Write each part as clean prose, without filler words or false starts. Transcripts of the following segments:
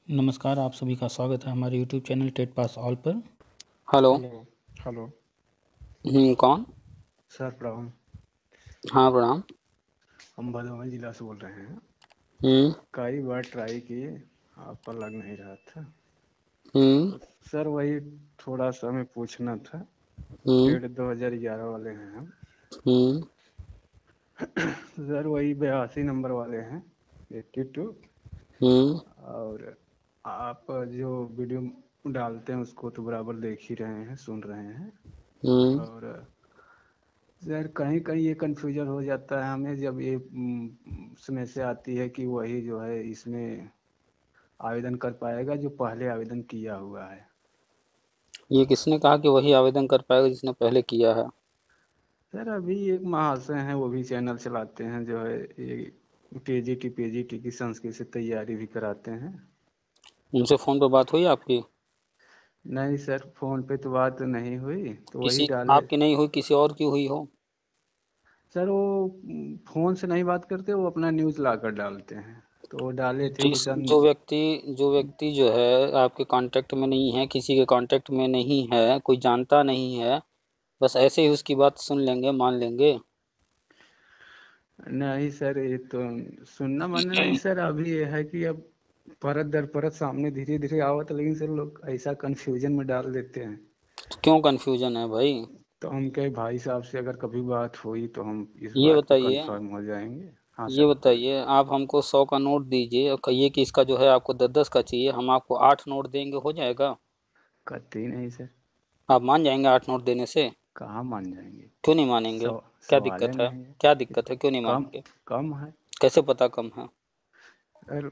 नमस्कार, आप सभी का स्वागत है हमारे YouTube channel TET pass all पर। हेलो। हेलो। हेलो। कौन? सर प्रणाम। हाँ, प्रणाम। हम भदोही जिला से बोल रहे हैं। हम्म। कई बार ट्राई किए, आपका लग नहीं रहा था। हम्म। तो सर वही थोड़ा सा हमें पूछना था। हम्म। टेट 2011 वाले हैं हम। हम्म। सर वही 82 नंबर वाले हैं, 82। हम्म। और आप जो वीडियो डालते हैं उसको तो बराबर देख ही रहे हैं, सुन रहे हैं। हम्म। और सर कहीं कहीं ये कन्फ्यूजन हो जाता है हमें, जब ये उसमें से आती है कि वही जो है इसमें आवेदन कर पाएगा जो पहले आवेदन किया हुआ है। ये किसने कहा कि वही आवेदन कर पाएगा जिसने पहले किया है? सर अभी एक महाशय हैं, वो भी चैनल चलाते हैं, जो है ये पीजीटी की संस्कृत से तैयारी भी कराते हैं। उनसे फोन पर बात हुई आपकी? नहीं सर, फोन पे तो बात नहीं हुई, तो वही किसी डाले। आपकी नहीं हुई, किसी और की हुई हो? सर वो फोन से नहीं बात करते, वो अपना न्यूज़ लाकर डालते हैं। तो वो डाले थे जिस कुछ जो व्यक्ति जो है आपके कांटेक्ट में नहीं है, किसी के कांटेक्ट में नहीं है, कोई जानता नहीं है, बस ऐसे ही उसकी बात सुन लेंगे, मान लेंगे? नहीं सर, ये तो सुनना मानना नहीं सर। अभी ये है कि अब परत दर परत सामने धीरे धीरे आवत, लेकिन सर लोग ऐसा कंफ्यूजन में डाल देते हैं। तो क्यों कंफ्यूजन है भाई? तो हम कहे भाई साहब से अगर कभी बात हुई तो हम इस ये बात पे बताइए कंफर्म हो जाएंगे। हाँ ये सर बोलिए। बताइए आप हमको 100 का नोट दीजिए और कहिए कि इसका जो है आपको 10-10 का चाहिए, हम आपको 8 नोट देंगे, हो जाएगा? कतई नहीं सर। आप मान जाएंगे 8 नोट देने से? कहाँ मान जाएंगे। क्यों नहीं मानेंगे? क्या सवाल ही दिक्कत है? नहीं है। क्या ये दिक्कत तो है, क्यों नहीं कम मानेंगे? कम है। कैसे पता कम है? सर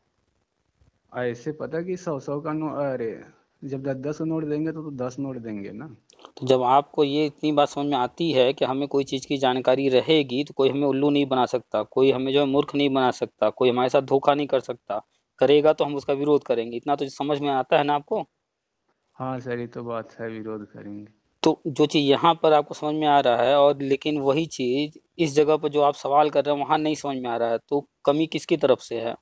ऐसे पता कि 100 100 का नोट, अरे जब 10 10 नोट देंगे तो 10 नोट देंगे ना। तो जब आपको ये इतनी बात समझ में आती है कि हमें कोई चीज़ की जानकारी रहेगी तो कोई हमें उल्लू नहीं बना सकता, कोई हमें जो है मूर्ख नहीं बना सकता, कोई हमारे साथ धोखा नहीं कर सकता। करेगा तो हम उसका विरोध करेंगे, इतना तो समझ में आता है ना आपको? हाँ सर, ये तो बात है, विरोध करेंगे। तो जो चीज यहाँ पर आपको समझ में आ रहा है और लेकिन वही चीज इस जगह पर जो आप सवाल कर रहे हैं वहां नहीं समझ में आ रहा है, तो कमी किसकी तरफ से है?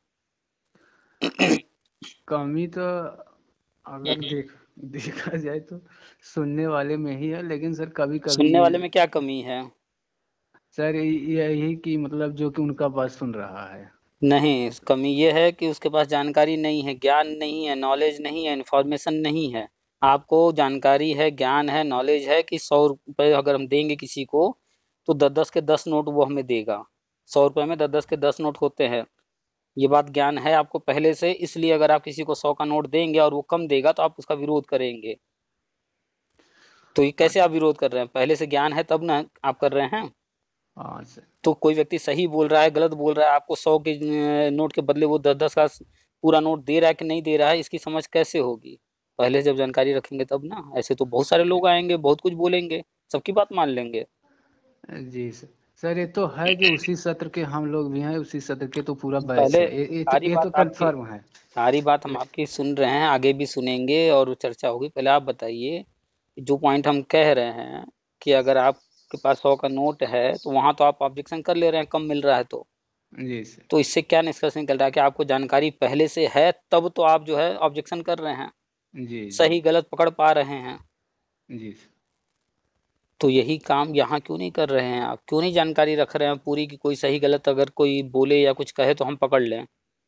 सर कमी तो अगर देखा जाए तो सुनने वाले में ही है, लेकिन सर कभी कभी सुनने ये। वाले में क्या कमी है? सर यही कि मतलब जो कि उनका बात सुन रहा है। नहीं, कमी ये है कि उसके पास जानकारी नहीं है, ज्ञान नहीं है, नॉलेज नहीं है, इन्फॉर्मेशन नहीं है। आपको जानकारी है, ज्ञान है, नॉलेज है कि 100 रुपये अगर हम देंगे किसी को तो 10-10 के 10 नोट वो हमें देगा। 100 रुपये में 10-10 के 10 नोट होते हैं। ये बात ज्ञान है आपको पहले से, इसलिए अगर आप किसी को 100 का नोट देंगे और वो कम देगा तो आप उसका विरोध करेंगे। तो ये हाँ। कैसे आप विरोध कर रहे हैं? पहले से ज्ञान है तब ना आप कर रहे हैं। हाँ सर। तो कोई व्यक्ति सही बोल रहा है, गलत बोल रहा है, आपको 100 के नोट के बदले वो 10-10 का पूरा नोट दे रहा है कि नहीं दे रहा है, इसकी समझ कैसे होगी? पहले जब जानकारी रखेंगे तब ना। ऐसे तो बहुत सारे लोग आएंगे, बहुत कुछ बोलेंगे, सबकी बात मान लेंगे। जी सर। सर ये तो है कि उसी सत्र के हम लोग भी हैं, उसी सत्र के तो पूरा बैच पहले है, सारी ये तो बात आपकी कंफर्म है। सारी बात हम आपकी सुन रहे हैं, आगे भी सुनेंगे और चर्चा होगी। पहले आप बताइए जो पॉइंट हम कह रहे हैं कि अगर आपके पास 100 का नोट है तो वहां तो आप ऑब्जेक्शन कर ले रहे हैं, कम मिल रहा है जी सर। तो इससे क्या निष्कर्ष निकल रहा है कि आपको जानकारी पहले से है तब तो आप जो है ऑब्जेक्शन कर रहे हैं, जी जी। सही गलत पकड़ पा रहे हैं। जी सर। तो यही काम यहाँ क्यों नहीं कर रहे हैं? आप क्यों नहीं जानकारी रख रहे हैं पूरी की कोई सही गलत अगर कोई बोले या कुछ कहे तो हम पकड़ लें?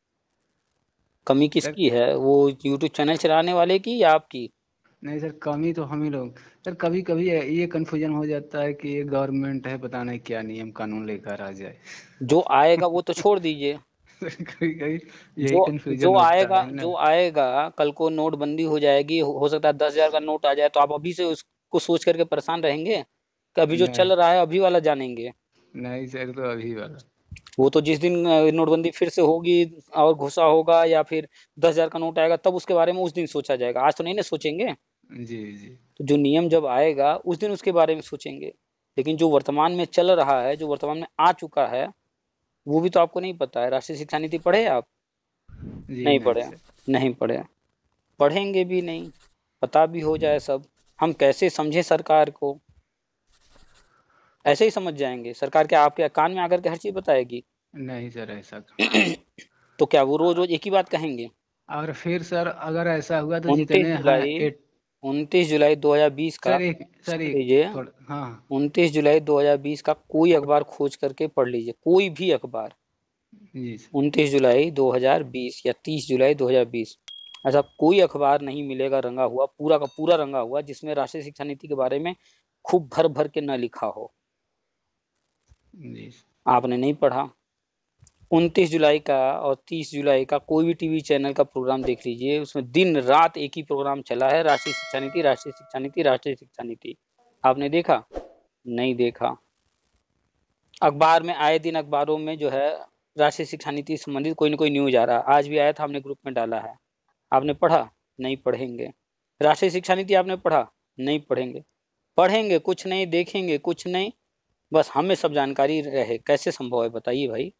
कमी सर किसकी है, वो यूट्यूब चैनल चलाने वाले की या आपकी? नहीं सर, कमी तो हम ही लोग। सर कभी कभी ये कंफ्यूजन हो जाता है कि ये गवर्नमेंट है, पता नहीं क्या नियम कानून लेकर आ जाए। जो आएगा वो तो छोड़ दीजिए। सर कभी कभी यही जो कंफ्यूजन जो होता आएगा है ना। जो आएगा कल को नोटबंदी हो जाएगी, हो सकता है 10,000 का नोट आ जाए, तो आप अभी से उसको सोच करके परेशान रहेंगे कि अभी जो नहीं चल रहा है अभी वाला जानेंगे? नहीं सर, तो अभी वाला। वो तो जिस दिन नोटबंदी फिर से होगी और घुसा होगा या फिर 10,000 का नोट आएगा तब उसके बारे में उस दिन सोचा जाएगा, आज तो नहीं ना सोचेंगे। जी जी। तो जो नियम जब आएगा उस दिन उसके बारे में सोचेंगे। लेकिन जो वर्तमान में चल रहा है, जो वर्तमान में आ चुका है, वो भी तो आपको नहीं पता है। राष्ट्रीय शिक्षा नीति पढ़े आप? जी नहीं नहीं पढ़े? सर। नहीं पढ़े, पढ़ेंगे भी नहीं, पता भी हो जाए सब, हम कैसे समझे सरकार को? ऐसे ही समझ जाएंगे? सरकार क्या आपके कान में आकर के हर चीज बताएगी? नहीं सर, ऐसा कहाँ। तो क्या वो रोज रोज एक ही बात कहेंगे? और फिर सर अगर ऐसा हुआ तो उनतीस जितने हैं जुलाई 2020 का, सर सुन एक लीजिए, थोड़ा, हाँ। 29 जुलाई 2020 का कोई अखबार खोज करके पढ़ लीजिए, कोई भी अखबार। जी सर। 29 जुलाई 2020 या 30 जुलाई 2020, ऐसा कोई अखबार नहीं मिलेगा रंगा हुआ, पूरा का पूरा रंगा हुआ, जिसमें राष्ट्रीय शिक्षा नीति के बारे में खूब भर भर के न लिखा हो। जी सर। आपने नहीं पढ़ा। 29 जुलाई का और 30 जुलाई का कोई भी टीवी चैनल का प्रोग्राम देख लीजिए, उसमें दिन रात एक ही प्रोग्राम चला है, राष्ट्रीय शिक्षा नीति, राष्ट्रीय शिक्षा नीति, राष्ट्रीय शिक्षा नीति। आपने देखा? नहीं देखा। अखबार में आए दिन, अखबारों में जो है राष्ट्रीय शिक्षा नीति से संबंधित कोई ना कोई न्यूज आ रहा है। आज भी आया था, हमने ग्रुप में डाला है। आपने पढ़ा? नहीं पढ़ेंगे। राष्ट्रीय शिक्षा नीति आपने पढ़ा? नहीं पढ़ेंगे। पढ़ेंगे कुछ नहीं, देखेंगे कुछ नहीं, बस हमें सब जानकारी रहे। कैसे संभव है बताइए भाई?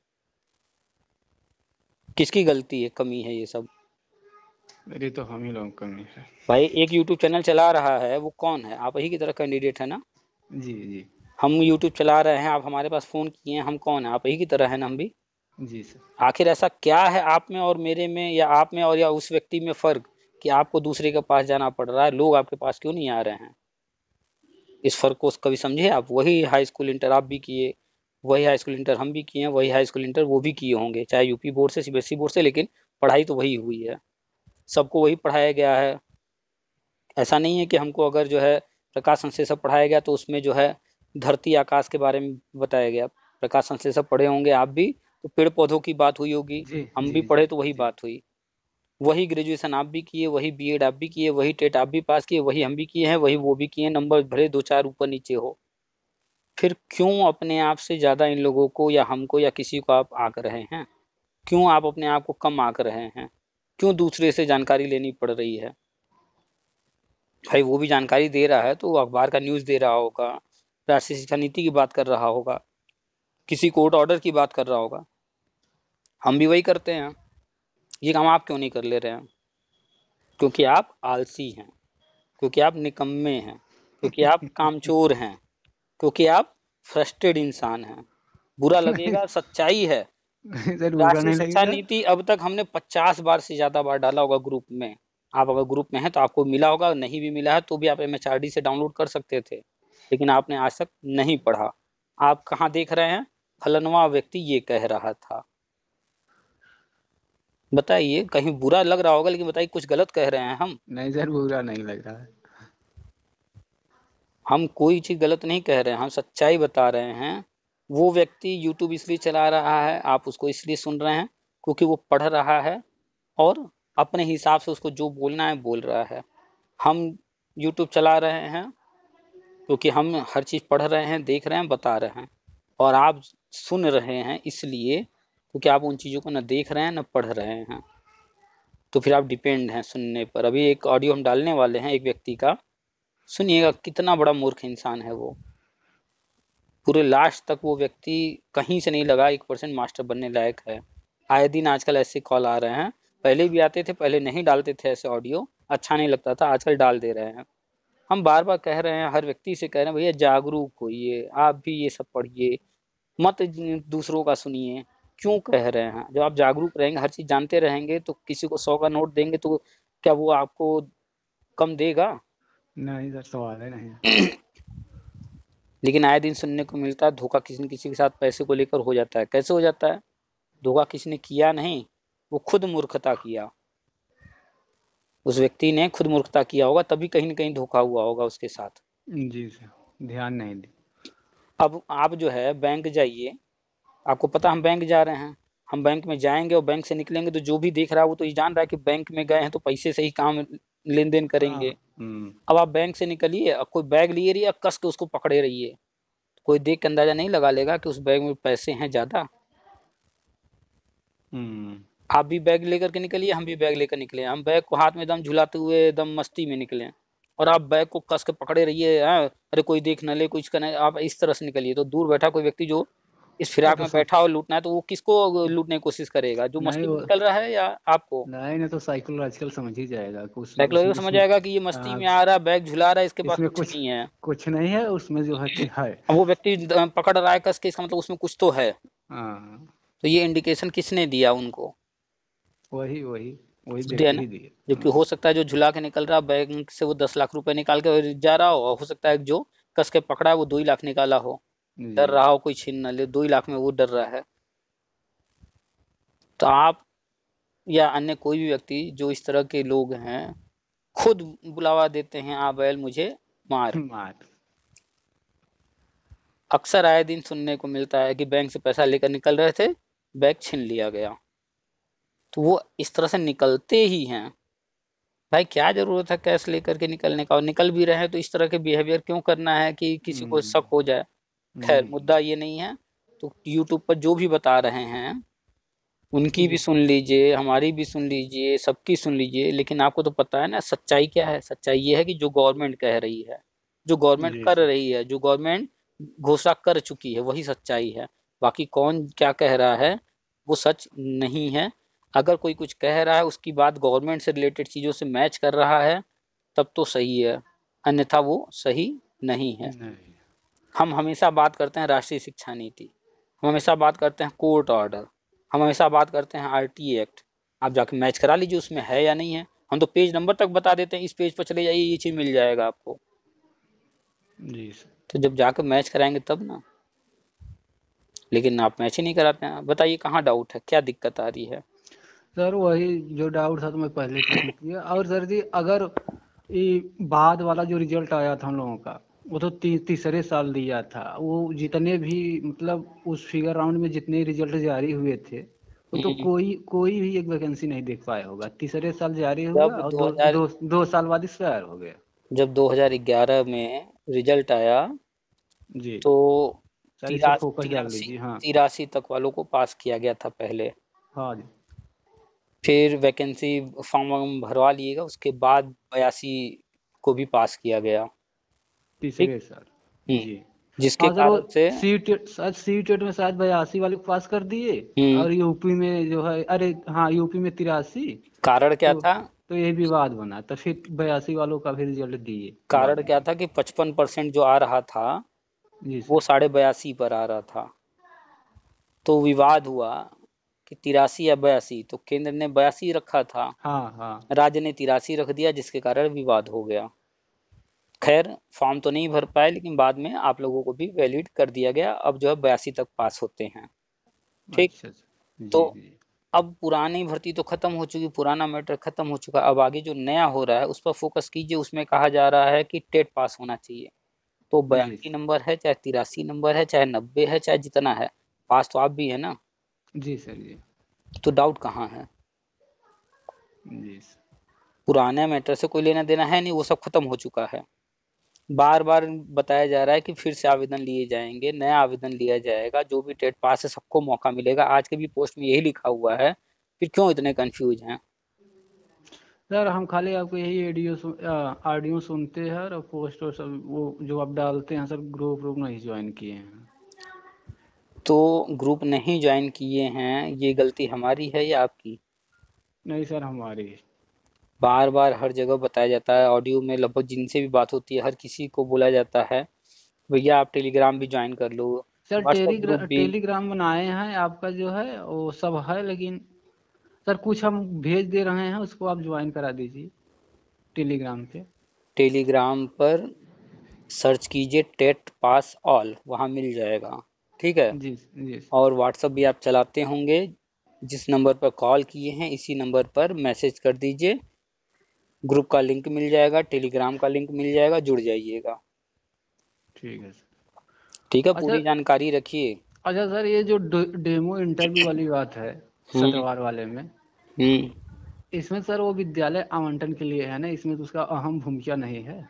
किसकी गलती है, कमी है ये सब? अरे तो हम ही लोग कमी है। भाई एक यूट्यूब चैनल चला रहा है, वो कौन है? आप ही की तरह कैंडिडेट है ना। जी जी। हम यूट्यूब चला रहे हैं, आप हमारे पास फोन किए हैं, हम कौन है? आप ही की तरह है ना, हम भी। जी सर। आखिर ऐसा क्या है आप में और मेरे में, या आप में और या उस व्यक्ति में फर्क, कि आपको दूसरे के पास जाना पड़ रहा है, लोग आपके पास क्यों नहीं आ रहे हैं? इस फर्क को कभी समझे आप? वही हाई स्कूल इंटर आप भी किए, वही हाई स्कूल इंटर हम भी किए हैं, वही हाई स्कूल इंटर वो भी किए होंगे, चाहे यूपी बोर्ड से, सीबीएसई बोर्ड से, लेकिन पढ़ाई तो वही हुई है, सबको वही पढ़ाया गया है। ऐसा नहीं है कि हमको अगर जो है प्रकाश संश्लेषण पढ़ाया गया तो उसमें जो है धरती आकाश के बारे में बताया गया। प्रकाश संश्लेषण पढ़े होंगे आप भी, तो पेड़ पौधों की बात हुई होगी, जी हम जी भी जी पढ़े तो वही जी। बात हुई। वही ग्रेजुएशन आप भी किए, वही बीएड आप भी किए, वही टेट आप भी पास किए, वही हम भी किए हैं, वही वो भी किए हैं, नंबर भले दो चार ऊपर नीचे हो। फिर क्यों अपने आप से ज्यादा इन लोगों को या हमको या किसी को आप आंक रहे हैं? क्यों आप अपने आप को कम आंक रहे हैं? क्यों दूसरे से जानकारी लेनी पड़ रही है? भाई वो भी जानकारी दे रहा है तो वो अखबार का न्यूज दे रहा होगा, राष्ट्रीय शिक्षा नीति की बात कर रहा होगा, किसी कोर्ट ऑर्डर की बात कर रहा होगा। हम भी वही करते हैं। ये काम आप क्यों नहीं कर ले रहे हैं? क्योंकि आप आलसी हैं, क्योंकि आप निकम्मे हैं, क्योंकि आप कामचोर हैं, क्योंकि आप फ्रस्ट्रेटेड इंसान हैं। बुरा लगेगा, सच्चाई है। नहीं सर, बुरा राष्ट्रीय नहीं शिक्षा लगेगा। नीति अब तक हमने 50 बार से ज्यादा बार डाला होगा ग्रुप में। आप अगर ग्रुप में हैं तो आपको मिला होगा, नहीं भी मिला है तो भी आप एमएचआरडी से डाउनलोड कर सकते थे, लेकिन आपने आज तक नहीं पढ़ा। आप कहाँ देख रहे हैं? फलनवा व्यक्ति ये कह रहा था। बताइए, कहीं बुरा लग रहा होगा, लेकिन बताइए कुछ गलत कह रहे हैं हम? नहीं सर, बुरा नहीं लग रहा है। हम कोई चीज गलत नहीं कह रहे हैं, हम सच्चाई बता रहे हैं। वो व्यक्ति यूट्यूब इसलिए चला रहा है, आप उसको इसलिए सुन रहे हैं क्योंकि वो पढ़ रहा है और अपने हिसाब से उसको जो बोलना है बोल रहा है। हम यूट्यूब चला रहे हैं क्योंकि हम हर चीज पढ़ रहे हैं, देख रहे हैं, बता रहे हैं, और आप सुन रहे हैं इसलिए क्योंकि आप उन चीजों को न देख रहे हैं न पढ़ रहे हैं। तो फिर आप डिपेंड हैं सुनने पर। अभी एक ऑडियो हम डालने वाले हैं एक व्यक्ति का, सुनिएगा कितना बड़ा मूर्ख इंसान है वो। पूरे लास्ट तक वो व्यक्ति कहीं से नहीं लगा 1% मास्टर बनने लायक है। आए दिन आजकल ऐसे कॉल आ रहे हैं, पहले भी आते थे, पहले नहीं डालते थे ऐसे ऑडियो, अच्छा नहीं लगता था, आजकल डाल दे रहे हैं। हम बार बार कह रहे हैं, हर व्यक्ति से कह रहे हैं, भैया जागरूक होइए, आप भी ये सब पढ़िए, मत दूसरों का सुनिए। क्यों कह रहे हैं? जब आप जागरूक रहेंगे, हर चीज जानते रहेंगे, तो किसी को 100 का नोट देंगे तो क्या वो आपको कम देगा? नहीं सर, सवाल है नहीं। लेकिन आए दिन सुनने को मिलता है धोखा किसी न किसी के साथ पैसे को लेकर हो जाता है। कैसे हो जाता है? धोखा किसी ने किया नहीं, वो खुद मूर्खता किया। उस व्यक्ति ने खुद मूर्खता किया होगा, तभी कहीं ना कहीं धोखा हुआ होगा उसके साथ। जी सर, ध्यान नहीं दी। अब आप जो है बैंक जाइए, आपको पता हम बैंक जा रहे हैं, हम बैंक में जाएंगे और बैंक से निकलेंगे तो जो भी देख रहा है वो तो ये जान रहा है कि बैंक में गए हैं तो पैसे से ही काम लेन देन हाँ। करेंगे। अब आप बैंक से निकलिए, अब कोई बैग लिए रहिए, कस के उसको पकड़े रहिए, कोई देख के अंदाजा नहीं लगा लेगा कि उस बैग में पैसे हैं ज्यादा? हम्म। आप भी बैग लेकर के निकलिए, हम भी बैग लेकर निकले, हम बैग को हाथ में एकदम झुलाते हुए एकदम मस्ती में निकले, और आप बैग को कस के पकड़े रहिए, हाँ, अरे कोई देख न ले, कुछ करना, आप इस तरह से निकलिए, तो दूर बैठा कोई व्यक्ति जो इस वो फिराक तो में सब। बैठा और लूटना है, तो वो किसको लूटने की कोशिश करेगा? जो नहीं मस्ती में वो, निकल रहा है या आपको? नहीं नहीं, तो साइकोलॉजिकल समझ ही जाएगा कि साइकोलॉजिकल उसमें समझ इसमें। आएगा कि ये मस्ती हाँ, में आ रहा है, बैग झुला रहा है, इसके पास इसमें कुछ कुछ नहीं है। कुछ नहीं है, उसमें जो है कि है। अब वो व्यक्ति पकड़ रहा है कस के, इसका मतलब उसमें कुछ तो है। हाँ। तो ये इंडिकेशन किसने दिया उनको? वही वही। वही देख छुट्टी है के ना। ही दिए। जबकि हो सकता है जो झुला के निकल रहा बैंक से वो 10 लाख रुपए निकाल के जा रहा हो सकता है जो कस के पकड़ा है वो 2 ही लाख निकाला हो, डर जी। रहा हो कोई छीन न ले, 2 ही लाख में वो डर रहा है। तो आप या अन्य कोई भी व्यक्ति जो इस तरह के लोग हैं खुद बुलावा देते हैं आ बैल मुझे मार। मार। अक्सर आए दिन सुनने को मिलता है कि बैंक से पैसा लेकर निकल रहे थे, बैग छीन लिया गया। तो वो इस तरह से निकलते ही हैं। भाई क्या जरूरत है कैश लेकर के निकलने का, और निकल भी रहे हैं तो इस तरह के बिहेवियर क्यों करना है कि किसी को शक हो जाए। खैर जी। मुद्दा ये नहीं है। तो यूट्यूब पर जो भी बता रहे हैं उनकी भी जी सुन लीजिए, हमारी भी सुन लीजिए, सबकी सुन लीजिए, लेकिन आपको तो पता है ना सच्चाई क्या है। सच्चाई ये है कि जो गवर्नमेंट कह रही है, जो गवर्नमेंट जी कर सर। रही है, जो गवर्नमेंट घोषणा कर चुकी है वही सच्चाई है। बाकी कौन क्या कह रहा है वो सच नहीं है। अगर कोई कुछ कह रहा है उसकी बात गवर्नमेंट से रिलेटेड चीजों से मैच कर रहा है तब तो सही है, अन्यथा वो सही नहीं है। नहीं। हम हमेशा बात करते हैं राष्ट्रीय शिक्षा नीति, हम हमेशा बात करते हैं कोर्ट ऑर्डर, हम हमेशा बात करते हैं आरटीए एक्ट। आप जाके मैच करा लीजिए उसमें है या नहीं है। हम तो पेज नंबर तक बता देते हैं, इस पेज पर चले जाइए ये चीज मिल जाएगा आपको। जी सर। तो जब जाकर मैच कराएंगे तब ना। लेकिन आप मैच ही नहीं कराते हैं। बताइए कहाँ डाउट है, क्या दिक्कत आ रही है। सर वही जो डाउट था तो मैं पहले पूछ लिया। और सर जी अगर ये बाद वाला जो रिजल्ट आया था हम लोगों का, वो तो तीसरे साल दिया था। वो जितने भी मतलब उस फिगर राउंड में जितने रिजल्ट जारी हुए थे वो तो हम्म, कोई कोई भी एक वैकेंसी नहीं देख पाया होगा। तीसरे साल जारी हुआ जब और 2000 दो साल बाद एक्सपायर हो गया। जब 2011 में रिजल्ट आया जी तो सर इस पर तिरासी फोकस डाल तिरासी दीजिए। हाँ। तिरासी तक वालों को पास किया गया था पहले। हाँ जी। फिर वैकेंसी फॉर्म वॉर्म भरवा लिएगा उसके बाद 82 को भी पास किया गया। ठीक। तीसरे साल। हम्म, जी। जिसके हाँ सर वो कारण से सी टेट में शायद 82 वाले को पास कर दिए। हम्म, और यूपी में जो है, अरे हाँ यूपी में 83। कारण क्या तो था। तो ये विवाद बना तो फिर 82 वालों का भी रिजल्ट दिए बाद कारण में। क्या था कि 55% जो आ रहा था जी वो सर। 82.5 पर आ रहा था। तो विवाद हुआ कि 83 या 82, तो केंद्र ने 82 रखा था, हाँ हाँ। राज्य ने 83 रख दिया, जिसके कारण विवाद हो गया। खैर फॉर्म तो नहीं भर पाए लेकिन बाद में आप लोगों को भी वैलिड कर दिया गया, अब जो है 82 तक पास होते हैं। ठीक। अच्छा अच्छा। तो जी जी। अब पुरानी भर्ती तो खत्म हो चुकी, पुराना मैटर खत्म हो चुका, अब आगे जो नया हो रहा है उस पर फोकस कीजिए। उसमें कहा जा रहा है कि टेट पास होना चाहिए। तो जी 82 नंबर है चाहे 83 नंबर है चाहे 90 है चाहे जितना है, पास तो आप भी है ना। जी सर। जी तो डाउट कहाँ है। जी सर। पुराने मैटर से कोई लेना देना है नहीं, वो सब खत्म हो चुका है। बार बार बताया जा रहा है कि फिर से आवेदन लिए जाएंगे, नया आवेदन लिया जाएगा, जो भी टेट पास है सबको मौका मिलेगा। आज के भी पोस्ट में यही लिखा हुआ है, फिर क्यों इतने कंफ्यूज हैं। सर हम खाली आपको यही ऑडियो सुनते हैं और पोस्ट और सब वो जो आप डालते हैं सर, ग्रुप ग्रुप नहीं ज्वाइन किए हैं। तो ग्रुप नहीं ज्वाइन किए हैं ये गलती हमारी है या आपकी। नहीं सर हमारी। बार बार हर जगह बताया जाता है, ऑडियो में लगभग जिनसे भी बात होती है हर किसी को बोला जाता है भैया आप टेलीग्राम भी ज्वाइन कर लो, सर व्हाट्सएप ग्रुप भी। टेलीग्राम बनाए हैं आपका जो है वो सब है, लेकिन सर कुछ हम भेज दे रहे हैं उसको आप ज्वाइन करा दीजिए टेलीग्राम पे। टेलीग्राम पर सर्च कीजिए टेट पास ऑल, वहाँ मिल जाएगा। ठीक है। जी जी। और व्हाट्सएप भी आप चलाते होंगे, जिस नंबर पर कॉल किए हैं इसी नंबर पर मैसेज कर दीजिए, ग्रुप का लिंक मिल जाएगा, टेलीग्राम का लिंक मिल जाएगा, जुड़ जाइएगा। ठीक है सर। ठीक है, अच्छा। पूरी जानकारी रखिए। अच्छा सर ये जो डेमो इंटरव्यू वाली बात है हम्म। सत्रवार वाले में, हम्म। इसमें सर वो विद्यालय आवंटन के लिए है ना, इसमें तो उसका अहम भूमिका नहीं है।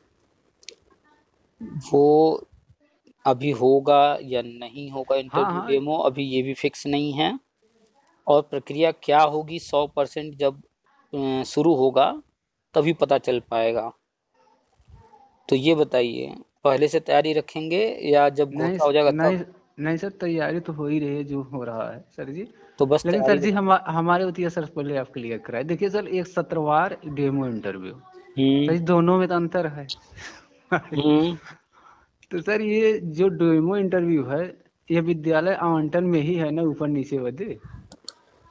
वो अभी होगा या नहीं होगा हाँ इंटरव्यू हाँ। डेमो अभी ये भी फिक्स नहीं है। और प्रक्रिया क्या होगी 100% जब शुरू होगा तभी पता चल पाएगा। तो ये बताइए पहले से तैयारी रखेंगे या जब नहीं घोषणा हो जाएगा नहीं। तब। नहीं सर तैयारी तो हो ही रही है जो हो रहा है सर जी। तो बस लेकिन तैयारी सर जी रखें। हमारे होती है सर, पहले आप क्लियर कराए। देखिए सर एक सत्रवार डेमो इंटरव्यू, सर हम्म। जी दोनों में तो अंतर है। हम्म। तो सर ये जो डेमो इंटरव्यू है ये विद्यालय आवंटन में ही है ना, ऊपर नीचे वाले।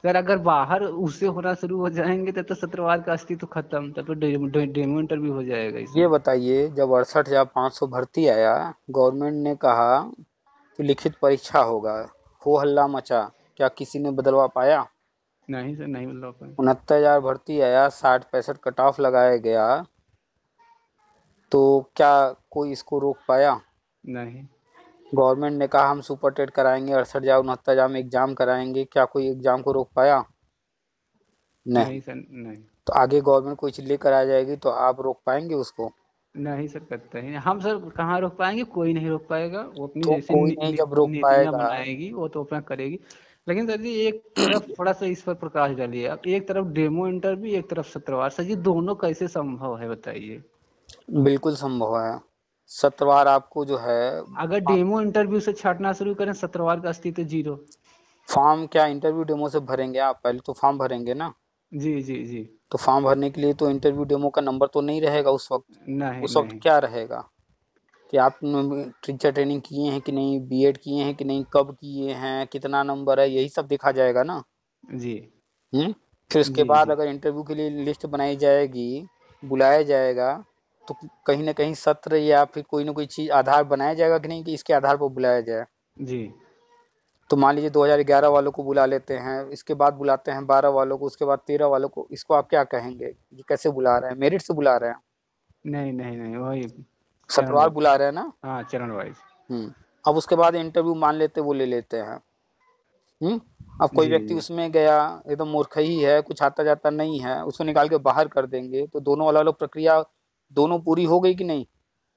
सर अगर बाहर उससे होना शुरू हो जाएंगे तब तो सत्रवार का अस्तित्व खत्म, तब तो डेमो इंटरव्यू हो जाएगा ये इसमें। बताइए, जब 68,500 भर्ती आया, गवर्नमेंट ने कहा कि लिखित परीक्षा होगा, हो हल्ला मचा, क्या किसी ने बदलवा पाया? नहीं सर, नहीं बदला पाए। 69,000 भर्ती आया, 60-65 कट ऑफ लगाया गया, तो क्या कोई इसको रोक पाया? नहीं। गवर्नमेंट ने कहा हम सुपर टेट कराएंगे, 68,000 69,000 में एग्जाम कराएंगे, क्या कोई एग्जाम को रोक पाया? नहीं। नहीं सर, नहीं। तो आगे गवर्नमेंट कोई चीज लेकर आ जाएगी तो आप रोक पाएंगे उसको? नहीं सर, करता ही नहीं हम सर, कहाँ रोक पाएंगे, कोई नहीं रोक पाएगा, वो अपनी तो जैसी कोई नहीं जब रोक नीतियां पाएगा। बनाएगी वो तो अपना करेगी। लेकिन सर जी एक तरफ थोड़ा सा इस पर प्रकाश डालिए, अब एक तरफ डेमो इंटरव्यू, एक तरफ सत्रवार, सर जी दोनों कैसे संभव है बताइए। बिल्कुल संभव है। सत्रवार आपको जो है, अगर डेमो इंटरव्यू से छांटना शुरू करें, सत्रवार का अस्तित्व जीरो। फॉर्म क्या इंटरव्यू डेमो से भरेंगे? आप पहले तो फॉर्म भरेंगे ना। जी जी जी। तो फॉर्म भरने के लिए तो इंटरव्यू डेमो का नंबर तो नहीं रहेगा उस वक्त। नहीं उस वक्त नहीं। क्या रहेगा कि आप टीचर ट्रेनिंग किए हैं कि नहीं, बीएड किए हैं कि नहीं, कब किए हैं, कितना नंबर है, यही सब देखा जाएगा ना। जी हम्म। फिर उसके जी बाद जी। अगर इंटरव्यू के लिए लिस्ट बनाई जाएगी, बुलाया जाएगा, तो कहीं ना कहीं सत्र या फिर कोई ना कोई चीज आधार बनाया जाएगा कि नहीं कि इसके आधार पर बुलाया जाए। जी। तो मान लीजिए 2011 वालों को बुला लेते हैं, इसके बाद बुलाते हैं 12 वालों को, उसके बाद 13 वालों को, इसको आप क्या कहेंगे? ये कैसे बुला रहे हैं? मेरिट से बुला रहे हैं? नहीं नहीं नहीं, वही चरण सत्रवार बुला रहे हैं ना। हाँ, चरण वाइज। अब उसके बाद इंटरव्यू मान लेते वो ले लेते हैं। हम्म। अब कोई जी व्यक्ति जी। उसमें गया, एकदम मूर्ख ही है, कुछ आता जाता नहीं है, उसको निकाल के बाहर कर देंगे, तो दोनों अलग अलग प्रक्रिया, दोनों पूरी हो गई कि नहीं?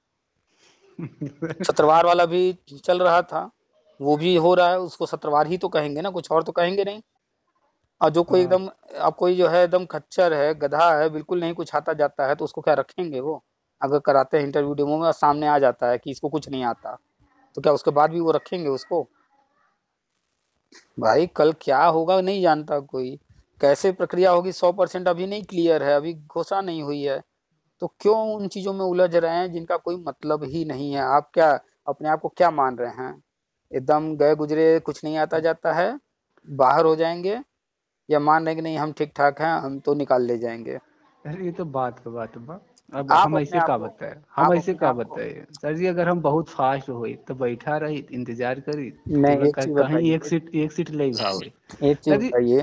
सत्रवार वाला भी चल रहा था, वो भी हो रहा है, उसको सत्रवार ही तो कहेंगे ना, कुछ और तो कहेंगे नहीं। और जो कोई हाँ। एकदम, अब कोई जो है एकदम खच्चर है, गधा है, बिल्कुल नहीं कुछ आता जाता है, तो उसको क्या रखेंगे वो? अगर कराते हैं इंटरव्यू डेमो में और सामने आ जाता है कि इसको कुछ नहीं आता, तो क्या उसके बाद भी वो रखेंगे उसको? भाई कल क्या होगा नहीं जानता कोई, कैसे प्रक्रिया होगी 100% अभी नहीं क्लियर है, अभी घोषणा नहीं हुई है। तो क्यों उन चीजों में उलझ रहे हैं जिनका कोई मतलब ही नहीं है? आप क्या अपने आप को क्या मान रहे हैं? एकदम गए गुजरे, कुछ नहीं आता जाता है, बाहर हो जाएंगे? या मान रहे हैं कि नहीं हम ठीक ठाक हैं, हम तो निकाल ले जाएंगे? अरे ये तो बात का बात बा। अब आप हम अपने ऐसे आप का को बताए, हम आप ऐसे अपने का आप को बताए सर जी, अगर हम बहुत फास्ट हुई तो बैठा रही इंतजार करी, तो नहीं, एक लगा चीज कहीं बताइए, एक सीट ले भाव। एक चीज सर जी। बताइए,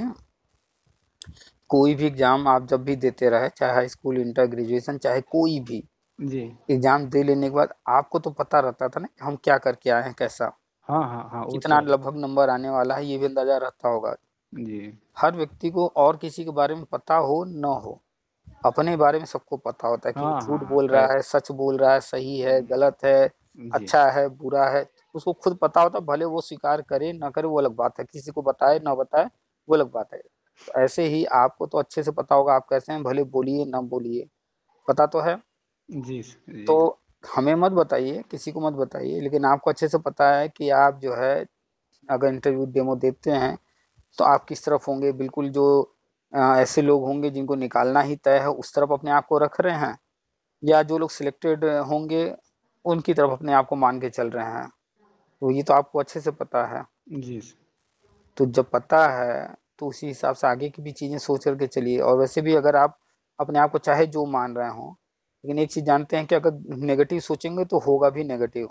कोई भी एग्जाम आप जब भी देते रहे, चाहे हाई स्कूल, इंटर, ग्रेजुएशन, चाहे कोई भी जी। एग्जाम दे लेने के बाद आपको तो पता रहता था ना कि हम क्या करके आए हैं, कैसा, हाँ हाँ हाँ, वो कितना तो। लगभग नंबर आने वाला है, ये भी अंदाजा रहता होगा। जी। हर व्यक्ति को और किसी के बारे में पता हो न हो, अपने बारे में सबको पता होता है कि वो हाँ झूठ हाँ बोल रहा है, सच बोल रहा है, सही है, गलत है, जी। अच्छा है, बुरा है, उसको खुद पता होता है। भले वो स्वीकार करे ना करे वो अलग बात है, किसी को बताए ना बताए वो अलग बात है। तो ऐसे ही आपको तो अच्छे से पता होगा आप कैसे हैं, भले बोलिए ना बोलिए, पता तो है। जी तो जी। हमें मत बताइए, किसी को मत बताइए, लेकिन आपको अच्छे से पता है कि आप जो है अगर इंटरव्यू डेमो देते हैं तो आप किस तरफ होंगे। बिल्कुल जो ऐसे लोग होंगे जिनको निकालना ही तय है, उस तरफ अपने आप को रख रहे हैं, या जो लोग सिलेक्टेड होंगे उनकी तरफ अपने आप को मान के चल रहे हैं? तो ये तो आपको अच्छे से पता है। जी। तो जब पता है तो उसी हिसाब से आगे की भी चीजें सोच करके चलिए। और वैसे भी अगर आप अपने आप को चाहे जो मान रहे हो, लेकिन एक चीज जानते हैं कि अगर नेगेटिव सोचेंगे तो होगा भी नेगेटिव।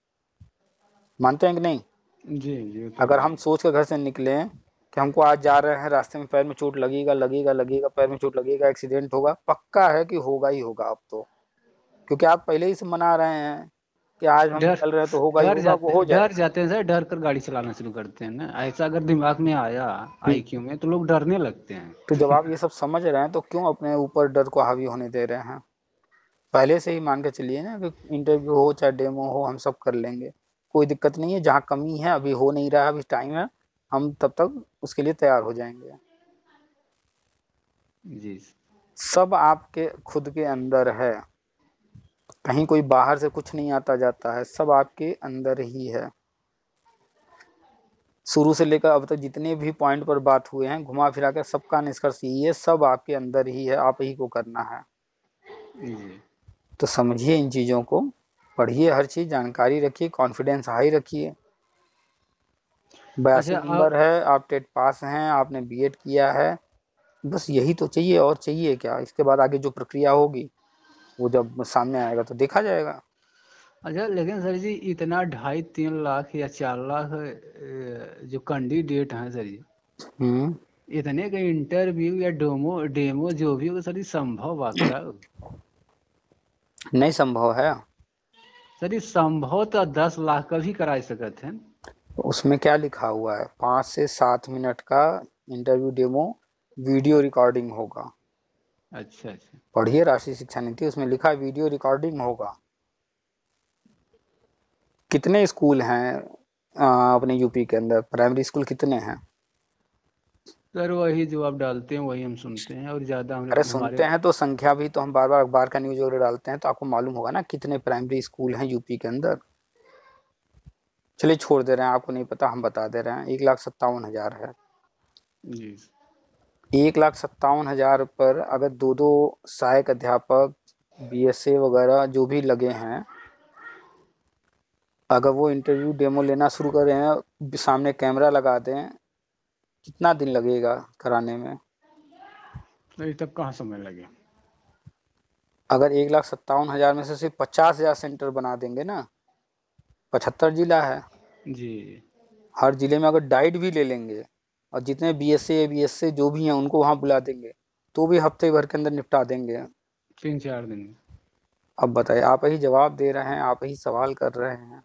मानते हैं कि नहीं? जी जी, वो तो अगर है। हम सोच के घर से निकले कि हमको आज जा रहे हैं, रास्ते में पैर में चोट लगेगा लगेगा लगेगा, पैर में चोट लगेगा, एक्सीडेंट होगा, पक्का है कि होगा ही होगा अब तो, क्योंकि आप पहले ही से मना रहे हैं कि आज हम डर निकल रहे हैं तो होगा ही होगा, वो हो डर जाएगा। जाते हैं सर, डर कर गाड़ी चलाना शुरू करते हैं ना, ऐसा अगर दिमाग में आया हम्म। आईक्यू में, तो लोग डरने लगते तो जब हैं। आप ये सब समझ रहे हैं तो क्यों अपने ऊपर डर को हावी होने दे रहे हैं? पहले से ही मान के चलिए ना कि इंटरव्यू हो चाहे डेमो हो, हम सब कर लेंगे, कोई दिक्कत नहीं है। जहाँ कमी है, अभी हो नहीं रहा है, अभी टाइम है, हम तब तक उसके लिए तैयार हो जाएंगे। जी। सब आपके खुद के अंदर है, कहीं कोई बाहर से कुछ नहीं आता जाता है, सब आपके अंदर ही है। शुरू से लेकर अब तक जितने भी पॉइंट पर बात हुए हैं, घुमा फिरा कर सबका निष्कर्ष यही है, सब आपके अंदर ही है, आप ही को करना है। जी। तो समझिए इन चीज़ों को, पढ़िए, हर चीज़ जानकारी रखिए, कॉन्फिडेंस हाई रखिए। 82 अच्छा नंबर है, आप टेट पास हैं, आपने बीएड किया है, बस यही तो चाहिए, और चाहिए क्या? इसके बाद आगे जो प्रक्रिया होगी वो जब सामने आएगा तो देखा जाएगा। अच्छा, लेकिन सर जी इतना 2.5-3 लाख या 4 लाख जो कैंडिडेट हैं सर जी, हम्म। इतने का इंटरव्यू या डेमो डेमो जो भी हो सर जी, संभव बा क्या? नहीं संभव है। सर जी संभव तो 10 लाख का भी करा सकते हैं। तो उसमें क्या लिखा हुआ है? 5 से 7 मिनट का इंटरव्यू डेमो वीडियो रिकॉर्डिंग होगा। अच्छा अच्छा। पढ़िए राष्ट्रीय शिक्षा नीति, उसमें लिखा है वीडियो रिकॉर्डिंग होगा। कितने स्कूल हैं अपने यूपी के अंदर, प्राइमरी स्कूल कितने हैं? सर वही जो आप डालते हैं वही हम सुनते हैं, और ज़्यादा हम अरे लोग सुनते हमारे। हैं तो संख्या भी तो हम बार बार अखबार का न्यूज वगैरह डालते हैं तो आपको मालूम होगा ना कितने प्राइमरी स्कूल हैं यूपी के अंदर। चलिए छोड़ दे रहे हैं, आपको नहीं पता, हम बता दे रहे हैं, 1,57,000 है। जी। 1,57,000 पर अगर दो दो सहायक अध्यापक, बीएसए वगैरह जो भी लगे हैं, अगर वो इंटरव्यू डेमो लेना शुरू कर रहे हैं, सामने कैमरा लगा दें, कितना दिन लगेगा कराने में? नहीं तब कहाँ समय लगे। अगर 1,57,000 में से सिर्फ 50,000 सेंटर बना देंगे ना, 75 जिला है, जी। हर जिले में अगर डाइट भी ले लेंगे और जितने बीएसए जो भी हैं उनको वहां बुला देंगे, तो भी हफ्ते भर के अंदर निपटा देंगे। 3-4 दिन में। अब बताइए, आप ही जवाब दे रहे हैं, आप ही सवाल कर रहे हैं,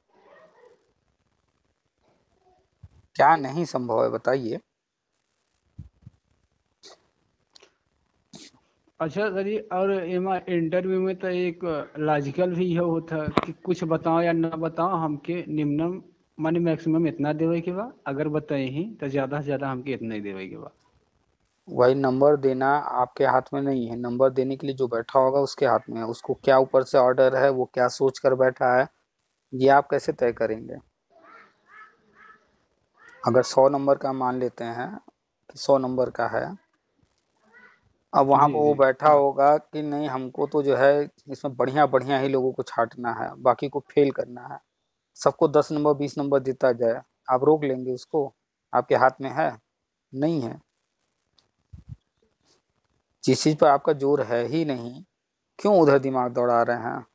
क्या नहीं संभव है बताइए। अच्छा सर जी, और एमा इंटरव्यू में तो एक लॉजिकल भी यह होता कि कुछ बताओ या ना बताओ, हमके निम्नम माने मैक्सिमम इतना देवे के बा, अगर बताए ही तो ज़्यादा से ज़्यादा हमके इतना ही देवे के बा। वही नंबर देना आपके हाथ में नहीं है, नंबर देने के लिए जो बैठा होगा उसके हाथ में है, उसको क्या ऊपर से ऑर्डर है, वो क्या सोच कर बैठा है, ये आप कैसे तय करेंगे? अगर 100 नंबर का मान लेते हैं कि 100 नंबर का है, अब वहां जी पर वो जी। बैठा होगा कि नहीं हमको तो जो है इसमें बढ़िया बढ़िया ही लोगों को छांटना है, बाकी को फेल करना है, सबको 10 नंबर 20 नंबर देता जाए, आप रोक लेंगे उसको? आपके हाथ में है? नहीं है। जिस चीज पर आपका जोर है ही नहीं, क्यों उधर दिमाग दौड़ा रहे हैं?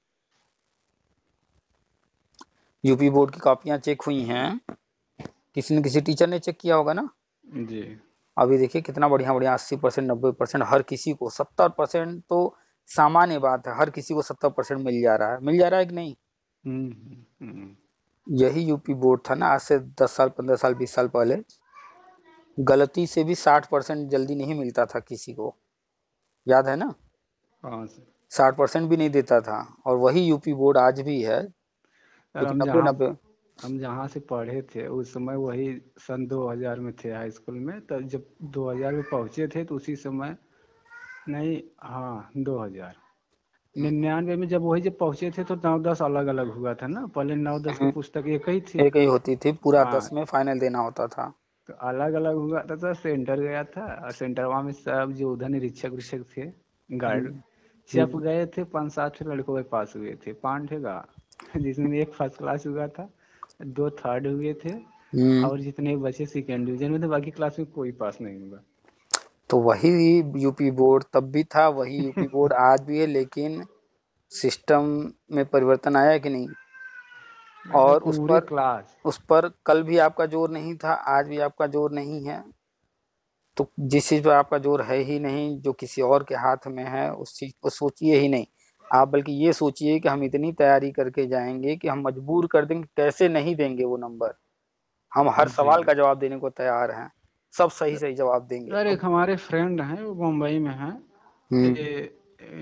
यूपी बोर्ड की कॉपियां चेक हुई हैं, किसी न किसी टीचर ने चेक किया होगा ना। जी। अभी देखिए कितना बढ़िया बढ़िया, 80% 90% हर किसी को, 70% तो सामान्य बात है, हर किसी को 70% मिल जा रहा है, मिल जा रहा है कि नहीं? हम्म। यही यूपी बोर्ड था ना आज से 10 साल 15 साल 20 साल पहले, गलती से भी 60% जल्दी नहीं मिलता था किसी को, याद है ना? हाँ सर। 60% भी नहीं देता था, और वही यूपी बोर्ड आज भी है, सर क्योंकि नब्बे नब्बे। हम जहाँ से पढ़े थे उस समय वही सन 2000 में थे हाई स्कूल में, तब जब 2000 में पहुँचे थे तो उसी समय, नहीं हाँ 2000 99 में जब वही जब पहुँचे थे तो 9-10 अलग अलग हुआ था ना, पहले 9-10 की पुस्तक एक ही थी। एक ही होती थी, पूरा हाँ 10 में फाइनल देना होता था। तो अलग अलग हुआ था, तो सेंटर गया था और सेंटरवा में सब जो उधर निरीक्षक उरीक्षक थे, गार्ड, हम्म। सब हम्म। गए थे, 5-7 लड़कों के पास हुए थे, 5 थे गा जिसमें एक फर्स्ट क्लास हुआ था, 2 थर्ड हुए थे, हम्म। और जितने बचे सेकेंड डिवीजन में थे, बाकी क्लास में कोई पास नहीं हुआ। तो वही यूपी बोर्ड तब भी था, वही यूपी बोर्ड आज भी है, लेकिन सिस्टम में परिवर्तन आया है कि नहीं? सर और पूरे क्लास। उस पर कल भी आपका जोर नहीं था, आज भी आपका जोर नहीं है, तो जिस चीज पर आपका जोर है ही नहीं, जो किसी और के हाथ में है, उस चीज को सोचिए ही नहीं आप, बल्कि ये सोचिए कि हम इतनी तैयारी करके जाएंगे कि हम मजबूर कर देंगे, कैसे नहीं देंगे वो नंबर, हम हर जी। सवाल का जवाब देने को तैयार हैं, सब सही सही जवाब देंगे। सर अब एक हमारे फ्रेंड हैं वो मुंबई में हैं, हम्म। ये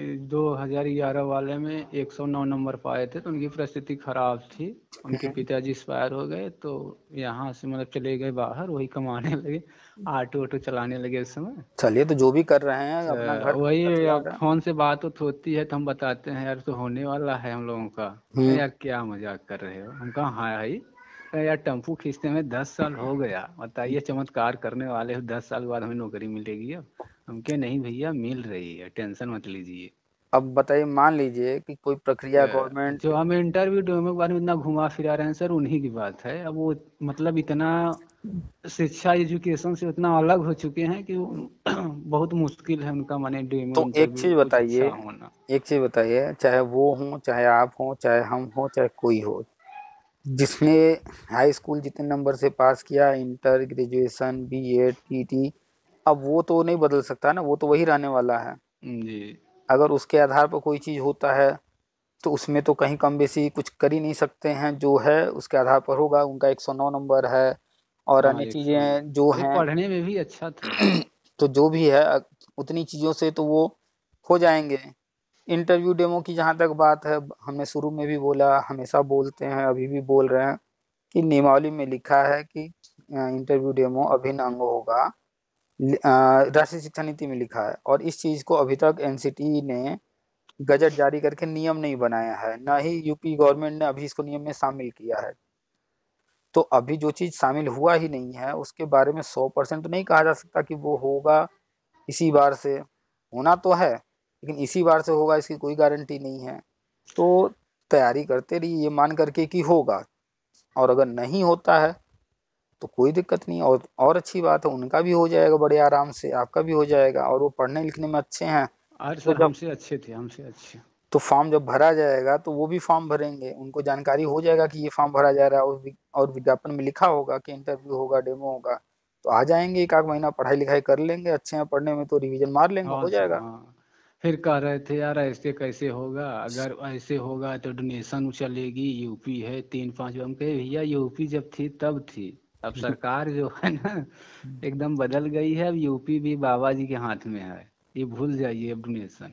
2011 वाले में 109 नंबर पाए थे, तो उनकी परिस्थिति खराब थी, उनके हम्म। पिताजी एक्सपायर हो गए, तो यहाँ से मतलब चले गए बाहर, वही कमाने लगे, ऑटो ऑटो चलाने लगे उस समय। चलिए, तो जो भी कर रहे हैं अपना घर तो खर्चा वही चला अब रहे हैं। फोन से बात उत होती है तो हम बताते हैं यार तो होने वाला है हम लोगों का। हम्म। यार क्या मजाक कर रहे हो, हम कहा हाँ भाई। यार टेम्पू खींचते में 10 साल हो गया, बताइए चमत्कार करने वाले हो, 10 साल बाद हमें नौकरी मिलेगी अब? हम कहे नहीं भैया मिल रही है, टेंशन मत लीजिए। अब बताइए, मान लीजिए कि कोई प्रक्रिया गवर्नमेंट, जो हम इंटरव्यू के बारे में इतना घुमा फिरा रहे हैं सर, उन्हीं की बात है, अब वो मतलब इतना शिक्षा एजुकेशन से उतना अलग हो चुके हैं कि बहुत मुश्किल है उनका माने डेमो तो एक इंटरव्यू चीज कुछ अच्छा बताइए, होना। एक चीज बताइए, चाहे वो हो, चाहे आप हो, चाहे हम हो, चाहे कोई हो, जिसने हाई स्कूल जितने नंबर से पास किया, इंटर, ग्रेजुएशन, बीएड, टीटी, अब वो तो नहीं बदल सकता ना, वो तो वही रहने वाला है। जी। अगर उसके आधार पर कोई चीज होता है तो उसमें तो कहीं कम बेसी कुछ कर ही नहीं सकते हैं, जो है उसके आधार पर होगा। उनका 109 नंबर है और हाँ, अन्य 109। चीजें जो ये हैं। पढ़ने में भी अच्छा थे। तो जो भी है उतनी चीजों से तो वो हो जाएंगे। इंटरव्यू डेमो की जहां तक बात है, हमने शुरू में भी बोला, हमेशा बोलते हैं, अभी भी बोल रहे हैं कि नियमावली में लिखा है कि इंटरव्यू डेमो अभिन्न अंग होगा। राष्ट्रीय शिक्षा नीति में लिखा है, और इस चीज को अभी तक एनसीटी ने गजट जारी करके नियम नहीं बनाया है, ना ही यूपी गवर्नमेंट ने अभी इसको नियम में शामिल किया है। तो अभी जो चीज शामिल हुआ ही नहीं है उसके बारे में 100% तो नहीं कहा जा सकता कि वो होगा इसी बार से। होना तो है, लेकिन इसी बार से होगा इसकी कोई गारंटी नहीं है। तो तैयारी करते रहिए ये मान करके कि होगा, और अगर नहीं होता है तो कोई दिक्कत नहीं, और अच्छी बात है, उनका भी हो जाएगा बड़े आराम से, आपका भी हो जाएगा, और वो पढ़ने लिखने में अच्छे हैं। अरे तो सर जब हमसे अच्छे थे, हमसे अच्छे। तो फॉर्म जब भरा जाएगा तो वो भी फॉर्म भरेंगे, उनको जानकारी हो जाएगा कि ये फॉर्म भरा जा रहा है, और विज्ञापन में लिखा होगा कि इंटरव्यू होगा, डेमो होगा, तो आ जाएंगे। एक आध महीना पढ़ाई लिखाई कर लेंगे, अच्छे हैं पढ़ने में तो रिवीजन मार लेंगे, हाँ हो सर, जाएगा। हाँ। फिर कह रहे थे यार ऐसे कैसे होगा, अगर ऐसे होगा तो डोनेशन चलेगी, यूपी है 3-5। हम कहे भैया यूपी जब थी तब थी, अब सरकार जो है ना एकदम बदल गई है। अब यूपी भी बाबा जी के हाथ में है, ये भूल जाइए अब डोनेशन।